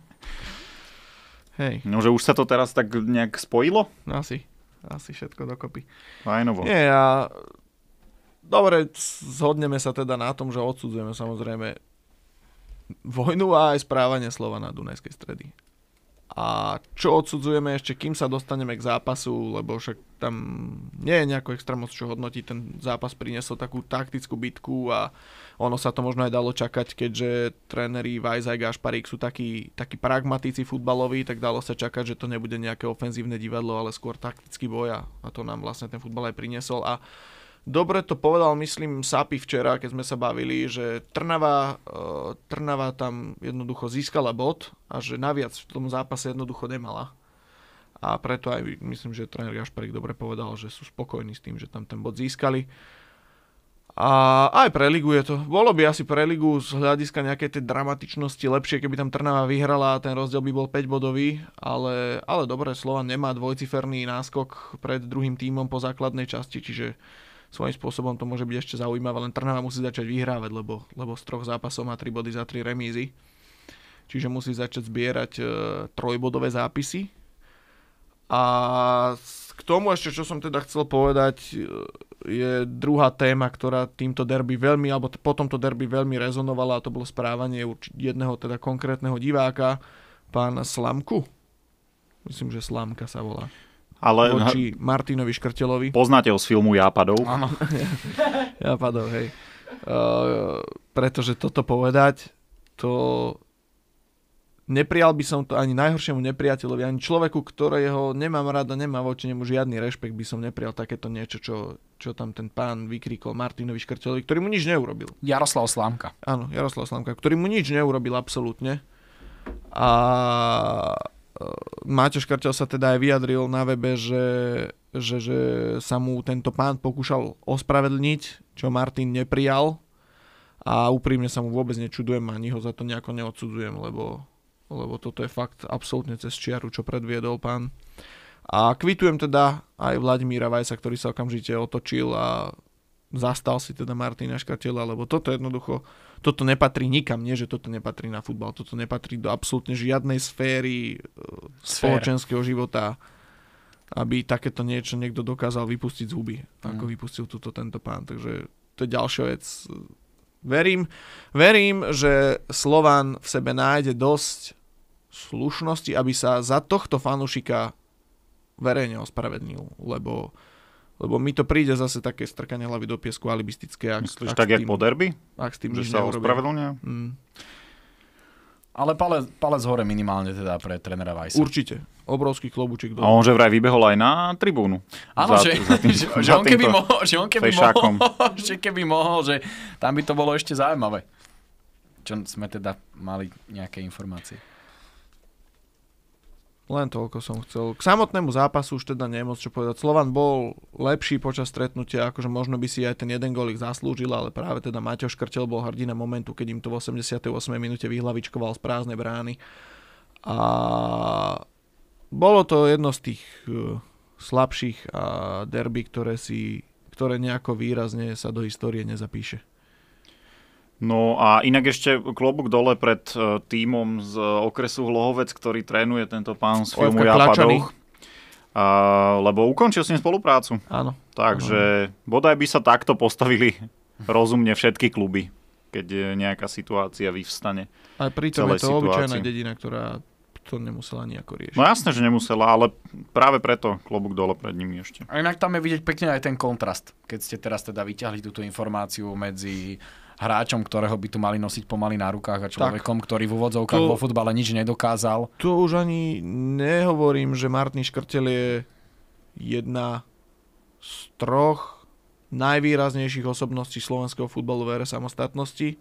Hej. No, že už sa to teraz tak nejak spojilo? Asi všetko dokopy. Fajnovo. Nie, a dobre, zhodneme sa teda na tom, že odsudzujeme samozrejme vojnu a aj správanie Slovana Dunajskej Stredy. A čo odsudzujeme ešte, kým sa dostaneme k zápasu, lebo však tam nie je nejako extra moc čo hodnotiť, ten zápas priniesol takú taktickú bitku a ono sa to možno aj dalo čakať, keďže tréneri Vajza a Gašparík sú takí pragmatici futbaloví, tak dalo sa čakať, že to nebude nejaké ofenzívne divadlo, ale skôr taktický boj a to nám vlastne ten futbal aj priniesol. A dobre to povedal, myslím, Sapi včera, keď sme sa bavili, že Trnava tam jednoducho získala bod a že naviac v tom zápase jednoducho nemala. A preto aj myslím, že tréner Gašparík dobre povedal, že sú spokojní s tým, že tam ten bod získali. A aj pre ligu je to. Bolo by asi pre ligu z hľadiska nejakej tej dramatičnosti lepšie, keby tam Trnava vyhrala a ten rozdiel by bol 5-bodový, ale dobre, Slovan nemá dvojciferný náskok pred druhým tímom po základnej časti, čiže svojím spôsobom to môže byť ešte zaujímavé, len Trnava musí začať vyhrávať, lebo z 3 zápasov má 3 body za 3 remízy. Čiže musí začať zbierať trojbodové zápisy. A k tomu ešte, čo som teda chcel povedať, je druhá téma, ktorá týmto derby veľmi, alebo po tomto derby veľmi rezonovala, a to bolo správanie jedného teda konkrétneho diváka, pána Slamku. Myslím, že Slamka sa volá. Ale voči Martinovi Škrtelovi. Poznáte ho z filmu Jápadov? Áno. Jápadov, hej. Pretože toto povedať, to neprijal by som to ani najhoršiemu nepriateľovi, ani človeku, ktorého nemám rada, nemám voči nemu žiadny rešpekt, by som neprijal takéto niečo, čo tam ten pán vykríkol Martinovi Škrtelovi, ktorý mu nič neurobil. Jaroslav Slámka. Áno, Jaroslav Slámka, ktorý mu nič neurobil absolútne. A Máťo Škrtel sa teda aj vyjadril na webe, že sa mu tento pán pokúšal ospravedlniť, čo Martin neprijal, a úprimne sa mu vôbec nečudujem, ani ho za to nejako neodsudzujem, lebo toto je fakt absolútne cez čiaru, čo predviedol pán. A kvitujem teda aj Vladimíra Vajsa, ktorý sa okamžite otočil a zastal si teda Martina Škrtela, lebo toto jednoducho, toto nepatrí nikam, nie že toto nepatrí na futbal, toto nepatrí do absolútne žiadnej sféry spoločenského života, aby takéto niečo niekto dokázal vypustiť z huby, ako vypustil tento pán. Takže to je ďalšia vec. Verím, že Slovan v sebe nájde dosť slušnosti, aby sa za tohto fanúšika verejne ospravedlnil, lebo mi to príde zase také strkanie hlavy do piesku alibistické. Myslíš tak, jak po derby? Ak s tým že nič sa neurobil. ospravedlňuje? Ale palec hore minimálne teda pre trénera Weissa. Určite. Obrovský klobúčik A on že vraj vybehol aj na tribúnu. Áno, že on keby mohol, že tam by to bolo ešte zaujímavé. Čo sme teda mali nejaké informácie. Len toľko som chcel. K samotnému zápasu už teda nemôcť čo povedať. Slovan bol lepší počas stretnutia, akože možno by si aj ten jeden gólik zaslúžil, ale práve teda Mateo Škrtel bol hrdina momentu, keď im to v 88. minúte vyhlavičkoval z prázdnej brány. A bolo to jedno z tých slabších derby, ktoré nejako výrazne sa do histórie nezapíše. No a inak ešte klobúk dole pred tímom z okresu Hlohovec, ktorý trénuje tento pán z filmu Ja Padoch. Lebo ukončil s ním spoluprácu. Áno. Takže bodaj by sa takto postavili rozumne všetky kluby, keď nejaká situácia vyvstane. Aj pritom je to obyčajná dedina, ktorá to nemusela nejako riešiť. No jasné, že nemusela, ale práve preto klobúk dole pred nimi ešte. A inak tam je vidieť pekne aj ten kontrast, keď ste teraz teda vyťahli túto informáciu medzi hráčom, ktorého by tu mali nosiť pomaly na rukách a človekom, ktorý v úvodzovkách vo futbale nič nedokázal. Tu už ani nehovorím, že Martin Škrtel je jedna z 3 najvýraznejších osobností slovenského futbalu v ére samostatnosti.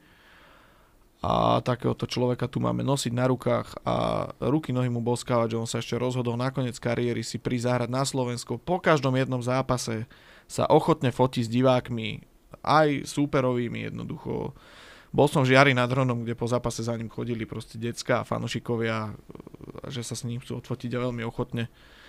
A takéhoto človeka tu máme nosiť na rukách a ruky nohy mu boskávať, že on sa ešte rozhodol nakoniec kariéry si prísť zahrať na Slovensku. Po každom jednom zápase sa ochotne fotí s divákmi, aj súperovými jednoducho. Bol som v Žiari nad Hronom, kde po zápase za ním chodili proste decká a fanošikovia, že sa s ním chcú odfotiť a veľmi ochotne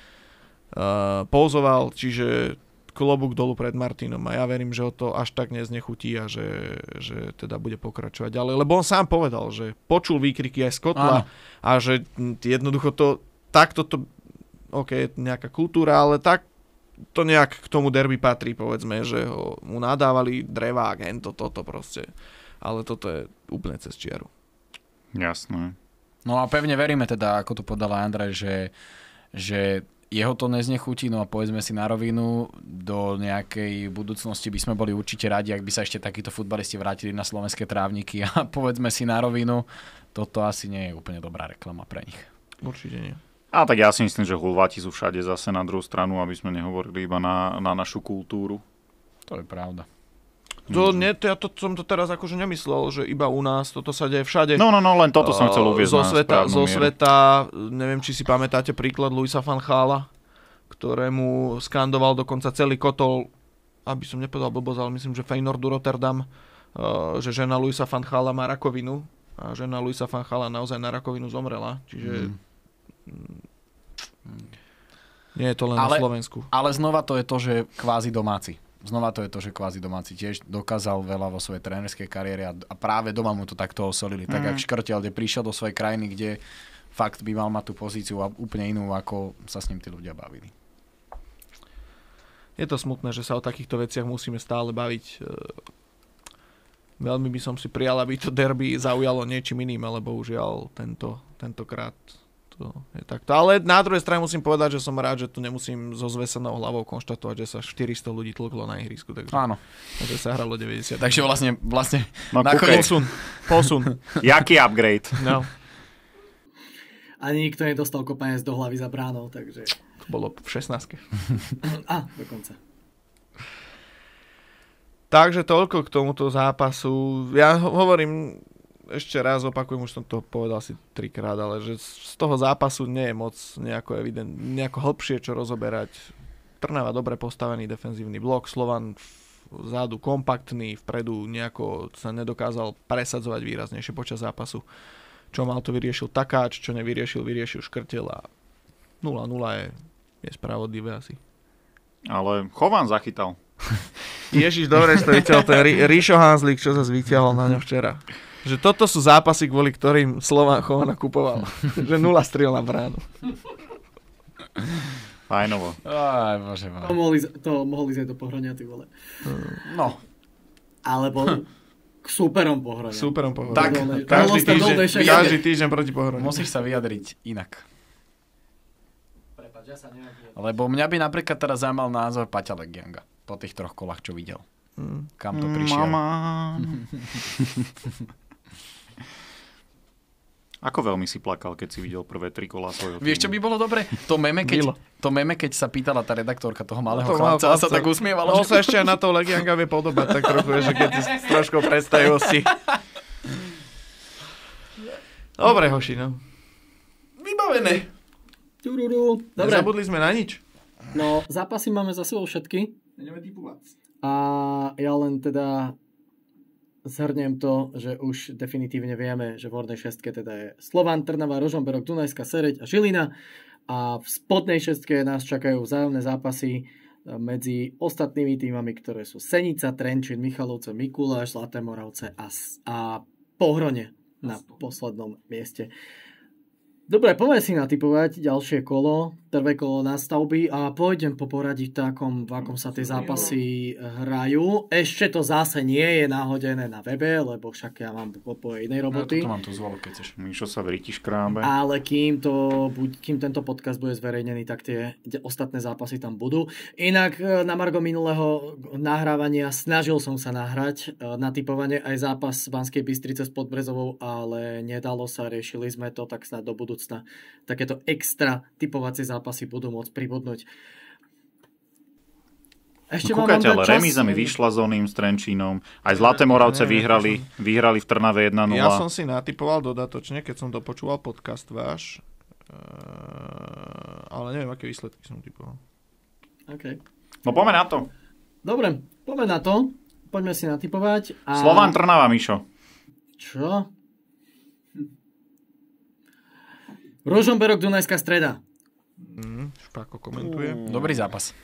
pouzoval, čiže klobúk dolu pred Martinom a ja verím, že ho to až tak neznechutí a že teda bude pokračovať ďalej, lebo on sám povedal, že počul výkriky aj z kotla a že jednoducho to takto to je nejaká kultúra, ale tak to nejak k tomu derby patrí, povedzme, že mu nadávali drevák, toto proste. Ale toto je úplne cez čiaru. Jasné. No a pevne veríme teda, ako to podala Andrej, že jeho to neznechutí, no a povedzme si na rovinu, do nejakej budúcnosti by sme boli určite radi, ak by sa ešte takíto futbalisti vrátili na slovenské trávniky a povedzme si na rovinu, toto asi nie je úplne dobrá reklama pre nich. Určite nie. A tak ja si myslím, že Hulváti sú všade zase na druhú stranu, aby sme nehovorili iba na našu kultúru. To je pravda. Ja som to teraz akože nemyslel, že iba u nás, toto sa deje všade. No, len toto som chcel uviesť zo sveta, neviem, či si pamätáte príklad Luisa van Gaala, ktorému skandoval dokonca celý kotol, aby som nepovedal blbosť, ale myslím, že Feyenoordu Rotterdam, že žena Luisa van Gaala má rakovinu a žena Luisa van Gaala naozaj na rakovinu zomrela, čiže nie je to len na Slovensku. Ale znova to je to, že kvázi domáci. Tiež dokázal veľa vo svojej trénerskej kariére a práve doma mu to takto osolili. Tak jak Škrtel, kde prišiel do svojej krajiny, kde fakt by mal mať tú pozíciu a úplne inú, ako sa s ním tí ľudia bavili. Je to smutné, že sa o takýchto veciach musíme stále baviť. Veľmi by som si prijal, aby to derby zaujalo niečím iným, ale bohužiaľ tentokrát to je takto. Ale na druhej strane musím povedať, že som rád, že tu nemusím so zvesenou hlavou konštatovať, že sa 400 ľudí tlklo na ihrisku. Takže, áno. Takže sa hralo 90. Takže vlastne nakoniec posun. Jaký upgrade? No. Ani nikto nedostal kopanec do hlavy za bránou, takže... To bolo v 16. Dokonca. Takže toľko k tomuto zápasu. Ja hovorím, ešte raz opakujem, už som to povedal asi 3-krát, ale že z toho zápasu nie je moc nejako hlbšie čo rozoberať. Trnava dobre postavený defenzívny blok, Slovan vzadu kompaktný, vpredu nejako sa nedokázal presadzovať výraznejšie počas zápasu. Čo mal to vyriešil Takáč, čo nevyriešil Škrtel a 0-0 je spravodlivé asi. Ale Chovan zachytal. Ježiš, dobre si to vyťahol, ten Ríšo Hanzlík, čo sa vyťahol na ňo včera. Že toto sú zápasy, kvôli ktorým Slovan Chovana kupoval. Že 0 striel na bránu. Fajnovo. Aj, bože môj. To mohli ísť aj do Pohronia, ty vole. No. Alebo k súperom Pohronia. Tak, každý týždeň proti Pohroniu. Musíš sa vyjadriť inak. Lebo mňa by napríklad teraz zaujímal názor Paťa Legianga po tých 3 kolách, čo videl. Kam to prišiel. Mama. Ako veľmi si plakal, keď si videl prvé 3 kola svojho týmu? Vieš, čo by bolo dobre? To meme, keď sa pýtala tá redaktorka toho malého chlapca a sa tak usmievalo. On sa ešte na to Legianga vie podobať tak trochu, že keď si trošku predstavivosti. Dobre, hoši, no. Vybavené. Dobre. Nezabudli sme na nič. No, zápasy máme za sebou všetky. Ideme typovať. A ja len teda zhrniem to, že už definitívne vieme, že v hornej šestke teda je Slovan, Trnava, Ružomberok, Dunajská Sereď a Žilina. A v spodnej šestke nás čakajú vzájomné zápasy medzi ostatnými týmami, ktoré sú Senica, Trenčín, Michalovce, Mikuláš, Zlaté Moravce a Pohronie na poslednom mieste. Dobre, poďme si natipovať ďalšie kolo, prvé kolo nástavby a pôjdem po poradí v akom sa tie zápasy hrajú. Ešte to zase nie je nahodené na webe, lebo však ja mám po inej roboty. Ja to mám tu zvolu, keď chceš. Mišo sa v ríti škrábe. Ale kým tento podcast bude zverejnený, tak tie ostatné zápasy tam budú. Inak na margo minulého nahrávania snažil som sa nahrať na tipovanie aj zápas Banskej Bystrice s Podbrezovou, ale nedalo sa, riešili sme to, tak snad do budúcna takéto extra tipovacie zápasy budú môcť pribudnúť. Ešte kúkajte, ale remíza mi vyšla s oným, s Trenčínom. Aj Zlaté Moravce vyhrali v Trnave 1-0. Ja som si natipoval dodatočne, keď som dopočúval podcast váš, ale neviem, aké výsledky som tipoval. Okay. No poďme na to. Dobre, poďme na to. Poďme si natipovať. Slovan Trnava, Mišo. Čo? Ružomberok, Dunajská Streda. Špáko komentuje. Dobrý zápas.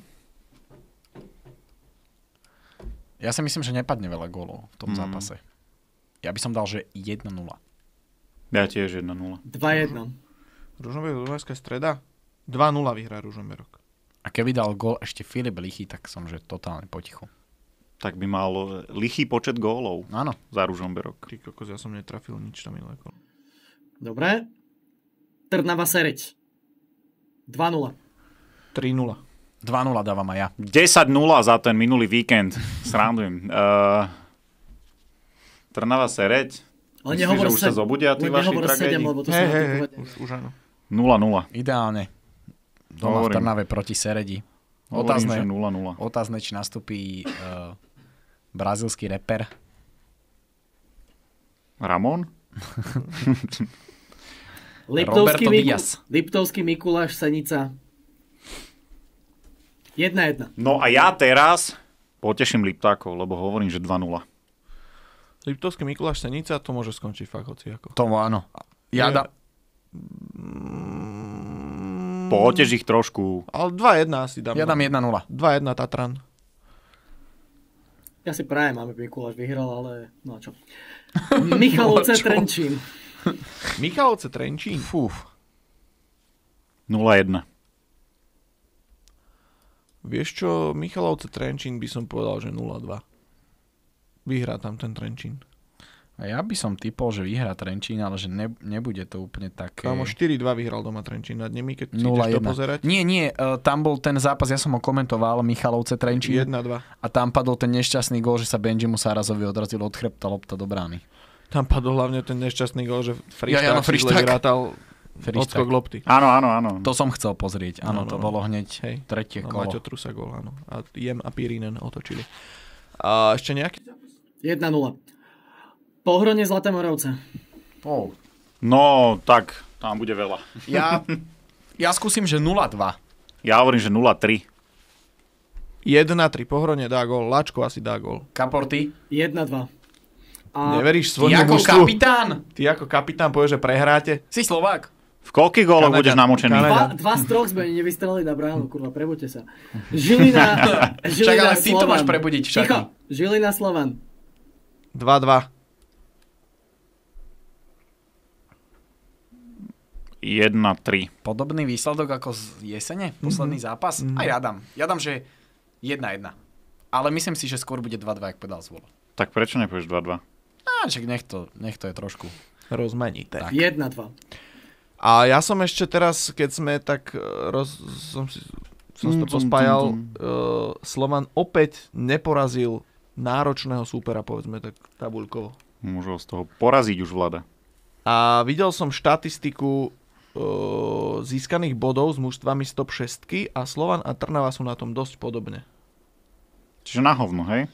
Ja si myslím, že nepadne veľa gólov v tom zápase. Ja by som dal, že 1-0. Ja tiež 1-0. 2-1. Ružomberok, Dunajská Streda. 2-0 vyhrá Ružomberok. A keby dal gól ešte Filip Lichý, tak som, že totálne potichu. Tak by mal lichý počet gólov. Áno. Za Ružomberok. Ty kokos, ja som netrafil nič tam minulé kolo. Dobre. Trnava Sereď. 2-0. 3-0. 2-0 dávam aj ja. 10-0 za ten minulý víkend. Srandujem. Trnava Sereď. Ale myslíš, že už sa zobudia tí vaši tragédi? Už áno. 0-0. Ideálne. Doma v Trnave proti Seredi. Hovorím, že 0-0. Otázne, či nastúpi brazílsky reper. Ramon? Liptovský Mikuláš, Senica. 1-1. No a ja teraz poteším Liptákov, lebo hovorím, že 2-0. Liptovský Mikuláš, Senica, to môže skončiť fakt hociako. To áno. Potež ich trošku. Ale 2-1 asi dám. Ja dám 1-0. 2-1 Tatran. Ja si prajem, aby Mikuláš vyhral, ale no čo. Michalovce, Trenčín. Michalovce, Trenčín. Fú. 0-1. Vieš čo, Michalovce, Trenčín by som povedal, že 0-2. Vyhrá tam ten Trenčín. A ja by som typol, že vyhrá Trenčín, ale že nebude to úplne také... Kámo, 4-2 vyhral doma Trenčín nad nimi, keď si ideš to pozerať. Nie, tam bol ten zápas, ja som ho komentoval, Michalovce, Trenčín. 1-2. A tam padol ten nešťastný gól, že sa Benjimu Sárazovi odrazil od chrbta lopta do brány. Tam padol hlavne ten nešťastný gól, že Frišták vyrátal odskok lopty. Áno. To som chcel pozrieť, áno, to bolo hneď tretie kolo. Maťo Trusa gól, áno. A Jem a Pirinen otočili. A ešte nejaký zápas? 1-0. Pohronie, Zlaté Moravce. No, tak tam bude veľa. Ja skúsim, že 0-2. Ja hovorím, že 0-3. 1-3, Pohronie dá gól, Lačko asi dá gól. Kaporty? 1-2. Neveríš svojmu mužstvu? Ty ako kapitán povieš, že prehráte? Si Slovák. V koľkých góloch budeš namočený? 2 z 3 sme nevystrelili na bránu, kurva, prebuďte sa. Žilina však ale ty to Slovan. máš prebudiť však. Ticho, Žilina Slovan. 2-2. 1-3. Podobný výsledok ako z jesene, posledný zápas. A ja dám, že 1-1. Ale myslím si, že skôr bude 2-2, ak povedal Zvolo. Tak prečo nepovieš 2-2? Však nech to je trošku rozmanité. 1-2. A ja som ešte teraz, keď sme tak som to pospájal, Slovan opäť neporazil náročného súpera, povedzme tak tabuľkovo. Môžu z toho poraziť už Vlada. A videl som štatistiku získaných bodov s mužstvami z top 6 a Slovan a Trnava sú na tom dosť podobne. Čiže na hovno, hej?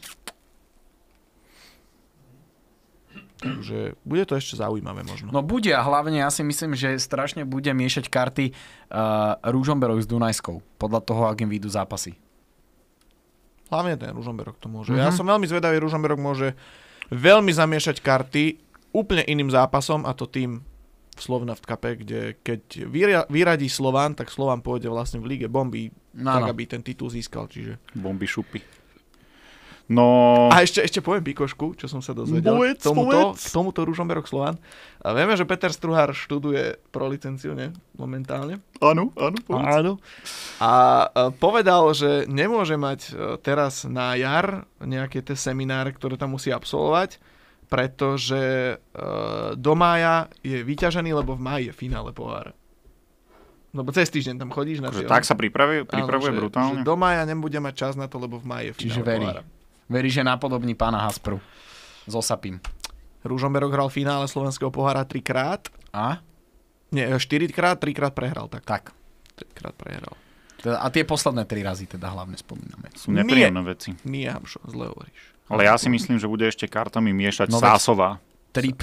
Takže bude to ešte zaujímavé možno. No bude a hlavne ja si myslím, že strašne bude miešať karty Ružomberok s Dunajskou. Podľa toho, ak im vyjdú zápasy. Hlavne ten Ružomberok to môže. Ja som veľmi zvedavý, Ružomberok môže veľmi zamiešať karty úplne iným zápasom, a to tým v Slovna v Cupe, kde keď vyradí Slovan, tak Slovan pôjde vlastne v líge bomby, tak aby ten titul získal. Čiže... Bomby šupy. No... A ešte poviem pikošku, čo som sa dozvedel k tomuto Ružomberok Slovan. A vieme, že Peter Struhár študuje pro licenciu, ne? Momentálne. Áno. A povedal, že nemôže mať teraz na jar nejaké tie semináre, ktoré tam musí absolvovať, pretože do mája je vyťažený, lebo v máji je finále pohára. Lebo cez týždeň tam chodíš na tie... Tak sa pripravuje brutálne. Že do mája nebude mať čas na to, lebo v máji je finále pohára. Verí, že napodobní pána Haspru s Osapím. Ružomberok hral finále slovenského pohára 3-krát. A? Nie, 4-krát, 3-krát prehral. Tak. 3-krát prehral. A tie posledné 3 razy teda hlavne spomíname. Sú nepríjemné veci. Nie, Hamšo, zle hovoríš. Ale ja si myslím, že bude ešte kartami miešať Sásová. Trip.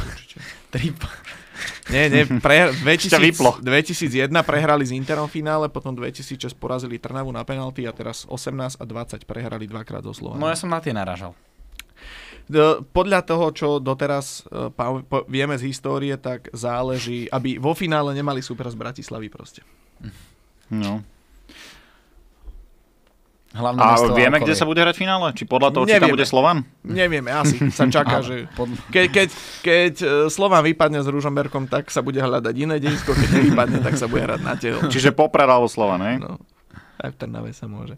Nie, 2001 prehrali s Interom finále, potom 2006 porazili Trnavu na penalty a teraz 18 a 20 prehrali dvakrát zo Slovana. No ja som na tie naražal. Podľa toho, čo doteraz vieme z histórie, tak záleží, aby vo finále nemali super z Bratislavy proste. No. Hlavné a vieme, kde sa bude hrať finále? Či podľa toho, či tam bude Slovan? Nevieme, asi sa čaká, že keď Slovan vypadne s Ružomberkom, tak sa bude hľadať iné dejisko, keď nevypadne, tak sa bude hrať na Tehol. Čiže Poprad alebo Slovan, hej? No, aj v Trnave sa môže.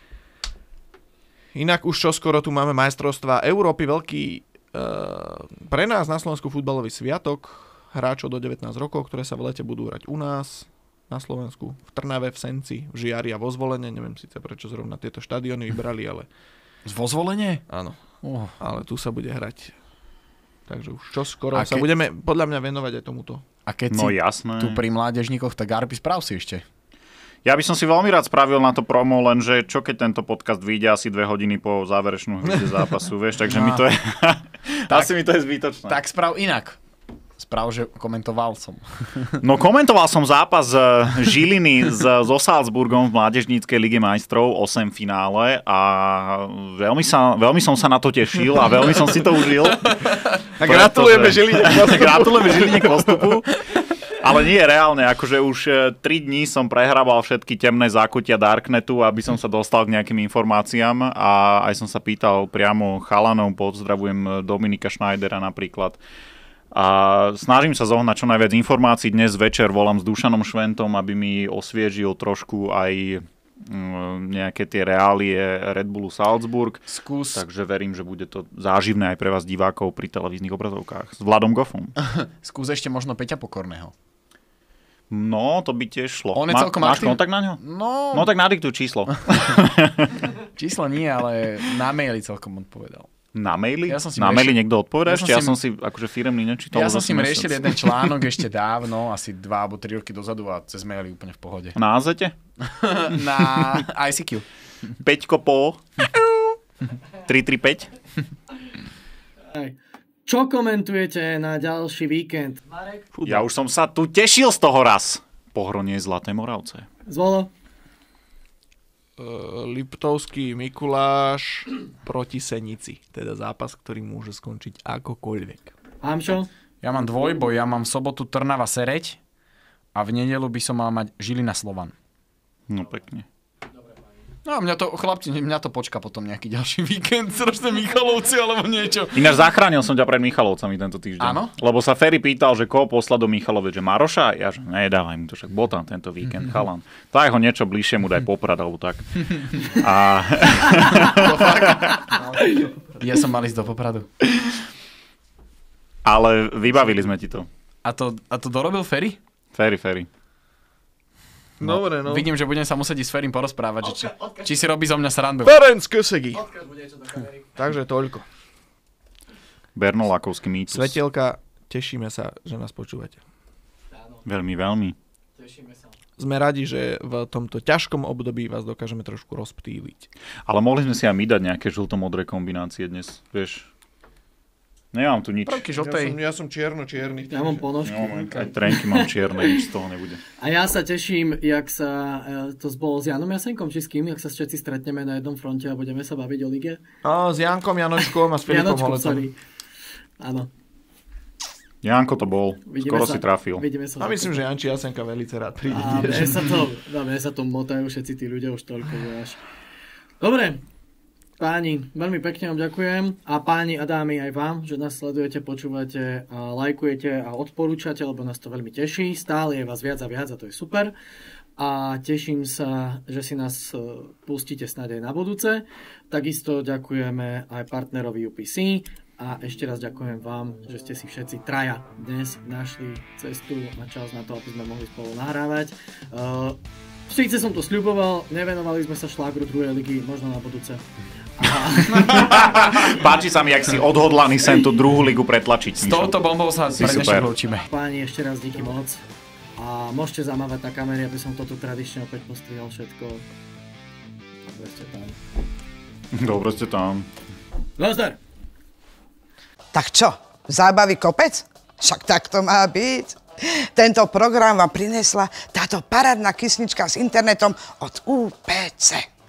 Inak už čoskoro tu máme majstrovstvá Európy, veľký pre nás na Slovensku futbalový sviatok hráčov do 19 rokov, ktoré sa v lete budú hrať u nás na Slovensku, v Trnave, v Senci, v Žiari a vo Zvolene. Neviem síce, prečo zrovna tieto štadióny vybrali, ale... Vo Zvolene? Áno. Ale tu sa bude hrať. Takže už čoskoro sa budeme podľa mňa venovať aj tomuto. A keď tu pri mládežníkoch, tak Arpi, správ si ešte. Ja by som si veľmi rád spravil na to promo, lenže čo keď tento podcast vyjde asi 2 hodiny po záverečnú hvíde zápasu, vieš, takže mi to je... asi mi to je zbytočné. Tak správ inak. Správ, že komentoval som. No komentoval som zápas Žiliny so Salzburgom v Mládežníckej lige majstrov, 8 finále a veľmi som sa na to tešil a veľmi som si to užil. A gratulujeme Žiline. Gratulujeme Žiline k postupu. Ale nie, reálne, akože už 3 dní som prehrával všetky temné zákutia Darknetu, aby som sa dostal k nejakým informáciám a aj som sa pýtal priamo chalanov, pozdravujem Dominika Schneidera napríklad. A snažím sa zohnať čo najviac informácií. Dnes večer volám s Dušanom Šventom, aby mi osviežil trošku aj nejaké tie reálie Red Bullu Salzburg. Takže verím, že bude to záživné aj pre vás divákov pri televíznych obrazovkách. S Vladom Goffom. Skús ešte možno Peťa Pokorného. No, to by tiež šlo. On je celkom máš kontakt na ňo? No tak nadiktuj číslo. Číslo nie, ale na maili celkom odpovedal. Na maili? Na maili niekto odpovedá ešte? Ja som si akože firemný nečítal. Ja som si riešil jeden článok ešte dávno, asi 2 alebo 3 roky dozadu a cez maily úplne v pohode. Na AZete? Na ICQ. Peťko po 335. Čo komentujete na ďalší víkend? Marek? Ja už som sa tu tešil z toho raz. Pohronie Zlaté Moravce. Zvolo? Liptovský Mikuláš proti Senici. Teda zápas, ktorý môže skončiť akokoľvek. Hamšo? Ja mám dvojboj. Ja mám v sobotu Trnava Sereď a v nedeľu by som mal mať Žilina Slovan. No pekne. No a mňa to počká potom nejaký ďalší víkend, strašné Michalovci alebo niečo. Ináč zachránil som ťa pred Michalovcami tento týždeň. Áno? Lebo sa Ferry pýtal, že koho poslať do Michaloviec, že Maroša? Ja že nedávaj mu to, však bol tam tento víkend, chalan. Daj ho niečo bližšie, mu daj Poprad alebo tak. A... Ja som mal ísť do Popradu. Ale vybavili sme ti to. A to dorobil Ferry? Ferry. No, dobre, no. Vidím, že budem sa musieť s Ferim porozprávať, či si robí zo mňa srandu. Ferenc Kösegi. Takže toľko. Bernolákovský mýtus. Svetielka tešíme sa, že nás počúvate. Veľmi, veľmi. Tešíme sa. Sme radi, že v tomto ťažkom období vás dokážeme trošku rozptýliť. Ale mohli sme si aj my dať nejaké žlto-modré kombinácie dnes, vieš. Nemám tu nič. Prvky žltej. Ja som čierno-čierny. Ja mám ponožky. Aj trenky mám čierne, nič z toho nebude. A ja sa teším, jak sa, to bolo s Janom Jasenkom, či s kým, jak sa všetci stretneme na jednom fronte a budeme sa baviť o lige. S Jankom Janočkom a s Filipom Holecom. Áno. Janko to bol, skoro si trafil. A myslím, že Janči Jasenka veľmi rád príde. A mne sa to motajú všetci tí ľudia už toľko, že až. Dobre, páni, veľmi pekne vám ďakujem. A páni a dámy aj vám, že nás sledujete, počúvate, a lajkujete a odporúčate, lebo nás to veľmi teší. Stále je vás viac a viac a to je super. A teším sa, že si nás pustíte snáď aj na budúce. Takisto ďakujeme aj partnerovi UPC. A ešte raz ďakujem vám, že ste si všetci traja dnes našli cestu a čas na to, aby sme mohli spolu nahrávať. Síce som to sľuboval, nevenovali sme sa šlágru druhej ligy, možno na budúce. Páči sa mi, jak si odhodlaný sem tú druhú ligu pretlačiť. S touto bombou sa pre dnešok lúčime. Páni, ešte raz díky moc. A môžete zamávať na kamery, aby som toto tradične opäť postrihal všetko. Dobre ste tam. Dobre ste tam. Nazdar! Tak čo, zábavy kopec? Však tak to má byť. Tento program vám prinesla táto parádna kysnička s internetom od UPC.